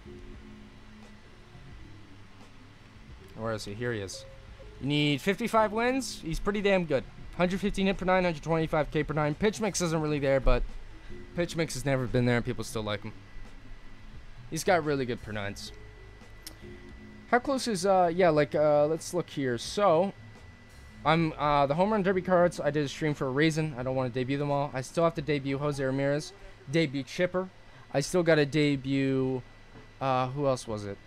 Where is he? Here he is. You need 55 wins. He's pretty damn good. 115 hit per 9, 125k per 9. Pitch mix isn't really there, but pitch mix has never been there and people still like him. He's got really good per 9s. How close is, yeah, like, let's look here. So, I'm, the Home Run Derby cards, I did a stream for a reason. I don't want to debut them all. I still have to debut Jose Ramirez, debut Chipper. I still got to debut, who else was it?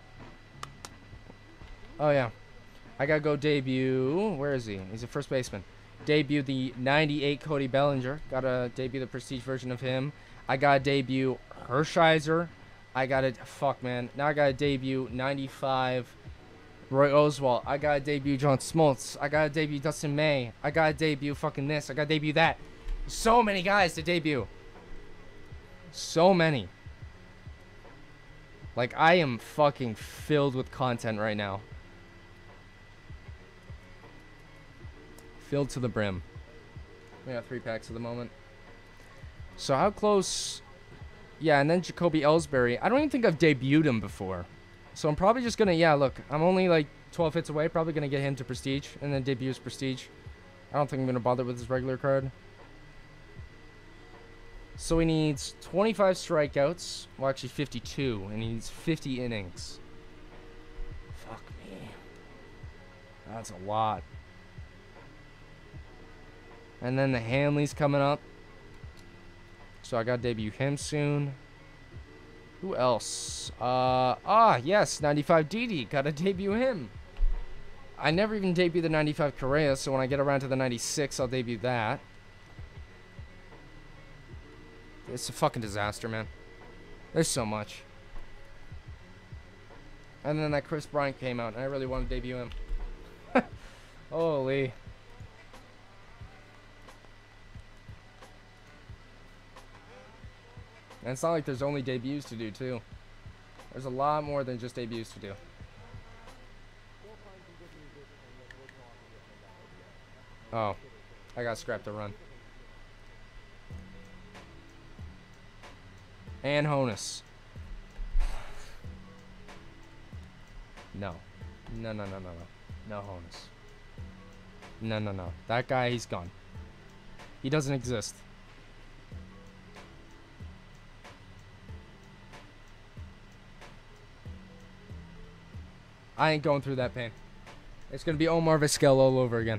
Oh, yeah. I got to go debut, where is he? He's a first baseman. Debut the 98 Cody Bellinger. Got to debut the prestige version of him. I got to debut Hershiser. I got to, fuck, man. Now I got to debut 95 Roy Oswalt. I got to debut John Smoltz. I got to debut Dustin May. I got to debut fucking this. I got to debut that. So many guys to debut. So many. Like, I am fucking filled with content right now. Filled to the brim. We got 3 packs at the moment. So how close? Yeah, and then Jacoby Ellsbury. I don't even think I've debuted him before. So I'm probably just gonna, yeah, look, I'm only like 12 hits away. Probably gonna get him to prestige and then debut his prestige. I don't think I'm gonna bother with his regular card. So he needs 25 strikeouts. Well, actually 52, and he needs 50 innings. Fuck me. That's a lot. And then the Hanley's coming up. So I gotta debut him soon. Who else? Yes, 95 Didi. Gotta debut him. I never even debuted the 95 Correa, so when I get around to the 96, I'll debut that. It's a fucking disaster, man. There's so much. And then that Chris Bryant came out, and I really want to debut him. Holy. And it's not like there's only debuts to do, too. There's a lot more than just debuts to do. Oh. I got scrapped to run. And Honus. No. No, no, no, no, no. No Honus. No, no, no. That guy, he's gone. He doesn't exist. I ain't going through that pain. It's going to be Omar Vizquel all over again.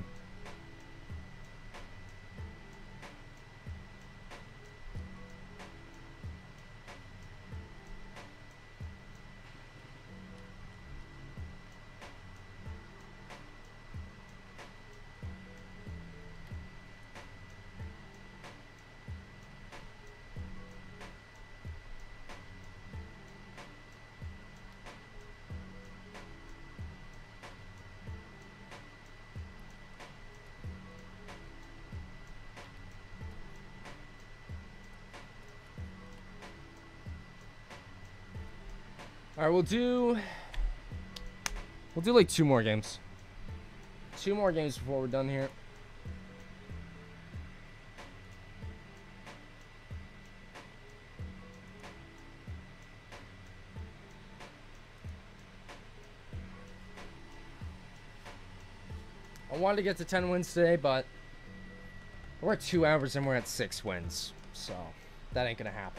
All right, we'll do like 2 more games. 2 more games before we're done here. I wanted to get to 10 wins today, but we're at 2 hours and we're at 6 wins. So that ain't gonna happen.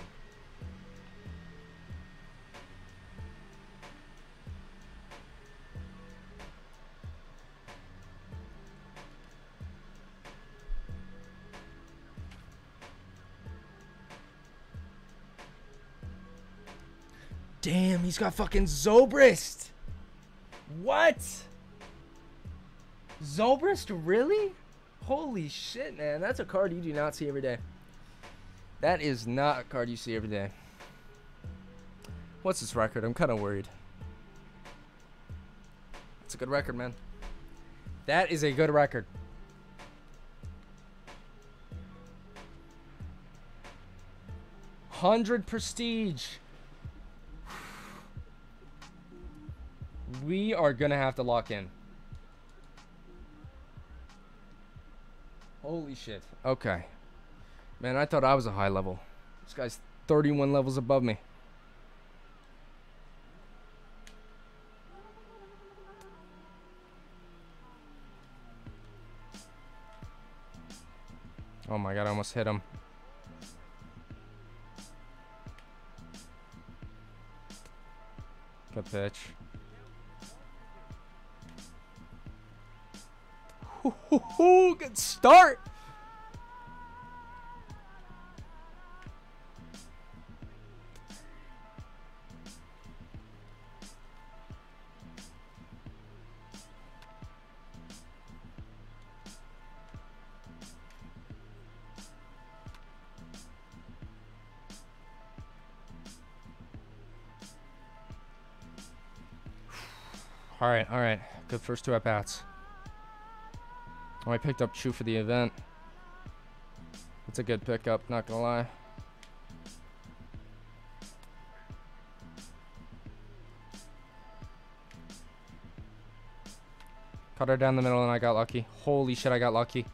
Damn, he's got fucking Zobrist. What? Zobrist, really? Holy shit, man. That's a card you do not see every day. That is not a card you see every day. What's this record? I'm kind of worried. It's a good record, man. That is a good record. $100 prestige. We are gonna have to lock in. Holy shit. Okay. Man, I thought I was a high level. This guy's 31 levels above me. Oh my god, I almost hit him. Good pitch. Good start. All right. Good first 2 at bats. Oh, I picked up Chu for the event. It's a good pickup, not gonna lie. Cut her down the middle and I got lucky. Holy shit, I got lucky.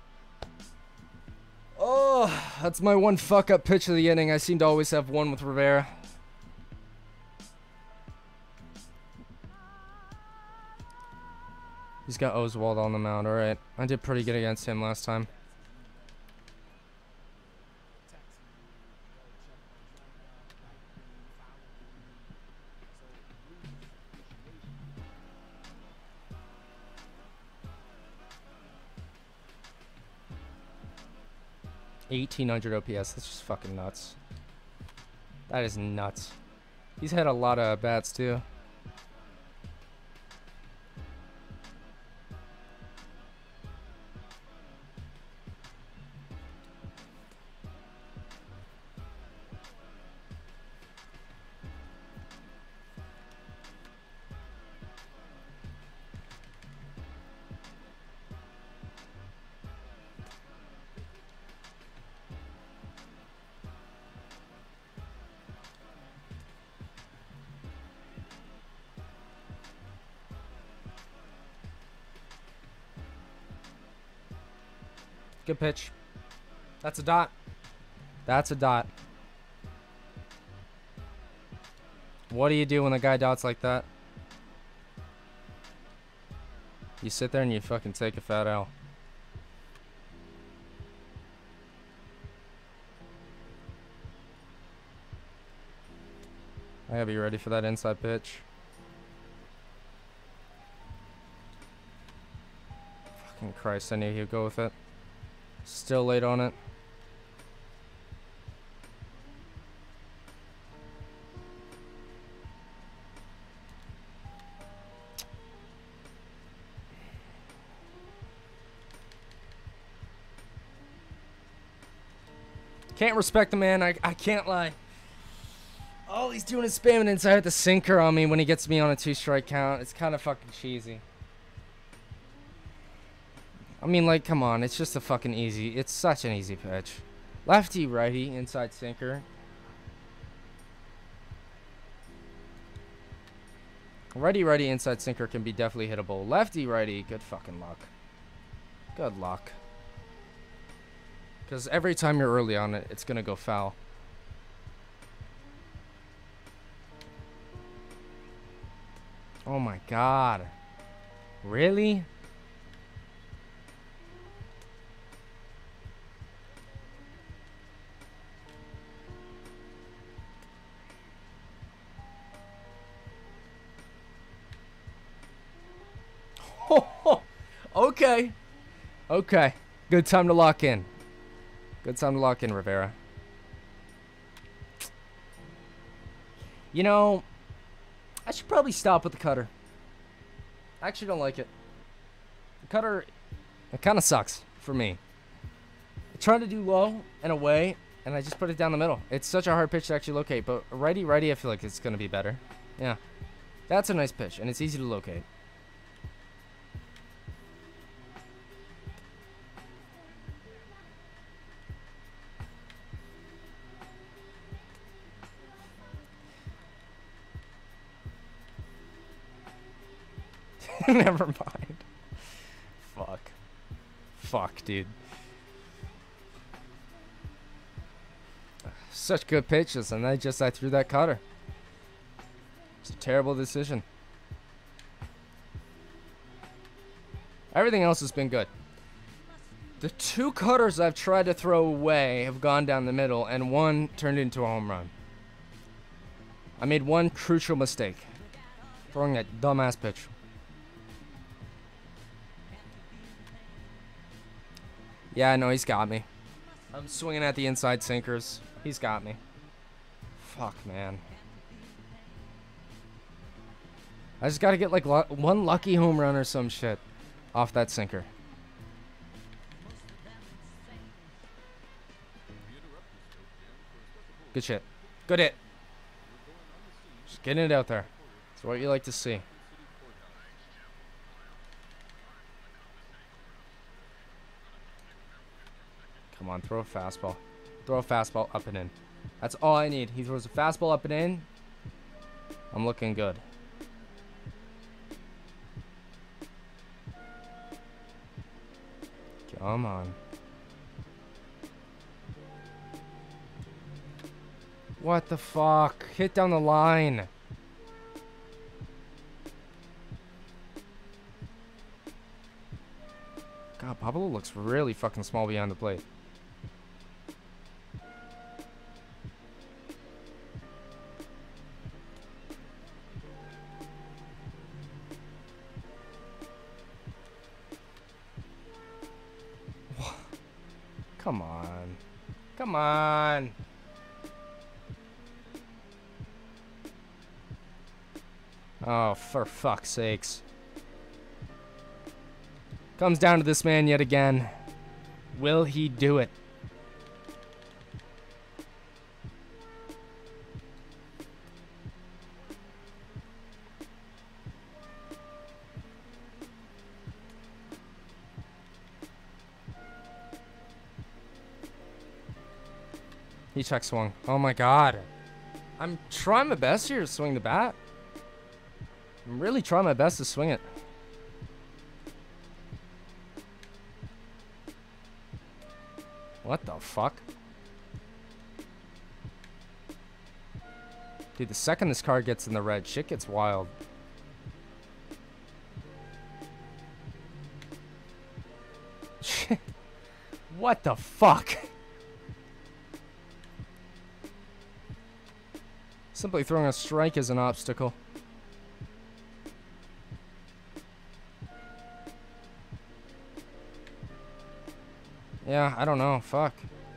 Oh, that's my one fuck up pitch of the inning. I seem to always have one with Rivera. He's got Oswald on the mound. All right. I did pretty good against him last time. $1,800 OPS. That's just fucking nuts. That is nuts. He's had a lot of bats too. Good pitch. That's a dot. That's a dot. What do you do when the guy dots like that? You sit there and you fucking take a fat L. I gotta be ready for that inside pitch. Fucking Christ, I knew he'd go with it. Still late on it. Can't respect the man. I can't lie. All he's doing is spamming inside the sinker on me when he gets me on a 2-strike count. It's kind of fucking cheesy. I mean, like, come on. It's just a fucking easy. It's such an easy pitch. Lefty, righty, inside sinker. Righty, righty, inside sinker can be definitely hittable. Lefty, righty, good fucking luck. Good luck. Because every time you're early on it, it's going to go foul. Oh my god. Really? Okay. Okay. Good time to lock in. Good time to lock in, Rivera. You know, I should probably stop with the cutter. I actually don't like it. The cutter, it kind of sucks for me. I try to do low and away, and I just put it down the middle. It's such a hard pitch to actually locate, but righty, I feel like it's going to be better. Yeah. That's a nice pitch, and it's easy to locate. Never mind. Fuck, dude. Such good pitches, and I threw that cutter. It's a terrible decision. Everything else has been good. The 2 cutters I've tried to throw away have gone down the middle, and one turned into a home run. I made one crucial mistake. Throwing that dumbass pitch. Yeah, no, he's got me. I'm swinging at the inside sinkers. He's got me. Fuck, man. I just gotta get like one lucky home run or some shit off that sinker. Good shit. Good hit. Just getting it out there. That's what you like to see. Come on, throw a fastball. Throw a fastball up and in. That's all I need. He throws a fastball up and in. I'm looking good. Come on. What the fuck? Hit down the line. God, Pablo looks really fucking small behind the plate. Come on. Come on. Oh, for fuck's sakes. Comes down to this man yet again. Will he do it? He check swung. Oh my god. I'm trying my best here to swing the bat. I'm really trying my best to swing it. What the fuck? Dude, the second this card gets in the red, shit gets wild. What the fuck? Simply throwing a strike is an obstacle. Yeah, I don't know. Fuck.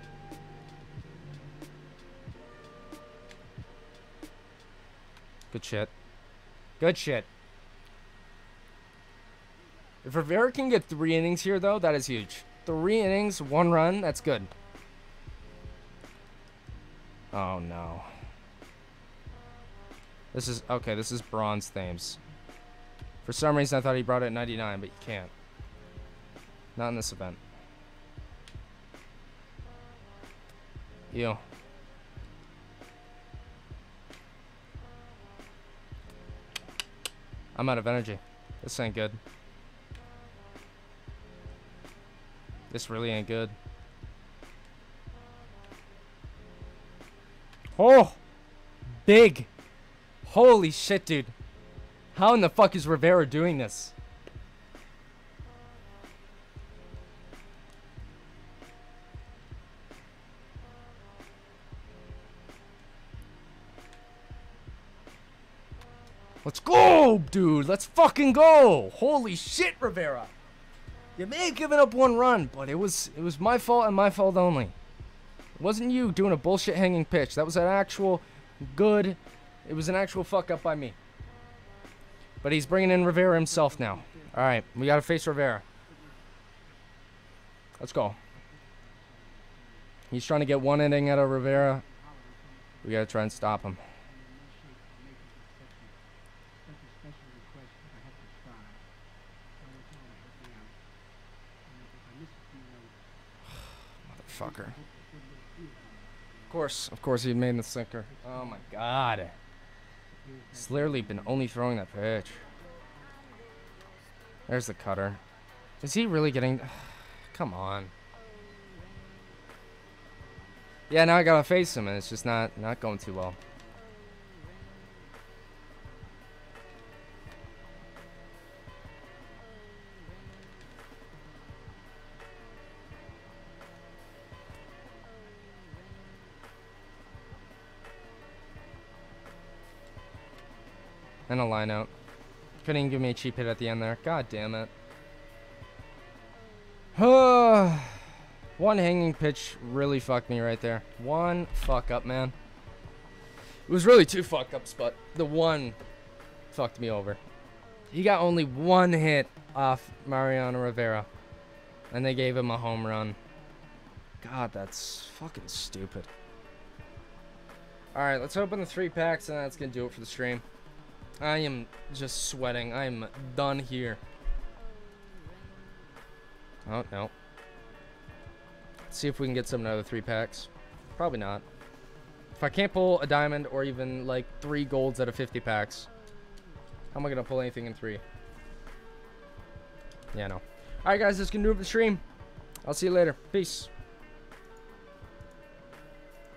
Good shit. Good shit. If Rivera can get 3 innings here, though, that is huge. 3 innings, 1 run, that's good. Oh, no. This is... Okay, this is Bronze Thames. For some reason, I thought he brought it at 99, but you can't. Not in this event. Ew. I'm out of energy. This ain't good. This really ain't good. Oh! Big! Holy shit, dude. How in the fuck is Rivera doing this? Let's go, dude. Let's fucking go. Holy shit, Rivera. You may have given up 1 run, but it was my fault and my fault only. It wasn't you doing a bullshit hanging pitch. That was an actual good... It was an actual fuck up by me. But he's bringing in Rivera himself now. All right, we got to face Rivera. Let's go. He's trying to get 1 inning out of Rivera. We got to try and stop him. Motherfucker. Of course he made the sinker. Oh my god. He's literally been only throwing that pitch. There's the cutter. Is he really getting... Come on. Yeah, now I gotta face him, and it's just not going too well. And a line out. Couldn't even give me a cheap hit at the end there. God damn it. One hanging pitch really fucked me right there. One fuck up, man. It was really two fuck ups, but the one fucked me over. He got only one hit off Mariano Rivera, and they gave him a home run. God, that's fucking stupid. Alright, let's open the 3 packs, and that's gonna do it for the stream. I am just sweating. I am done here. Oh, no. Let's see if we can get some other 3 packs. Probably not. If I can't pull a diamond or even like 3 golds out of 50 packs, how am I going to pull anything in 3? Yeah, no. Alright, guys, that's going to do it for the stream. I'll see you later. Peace.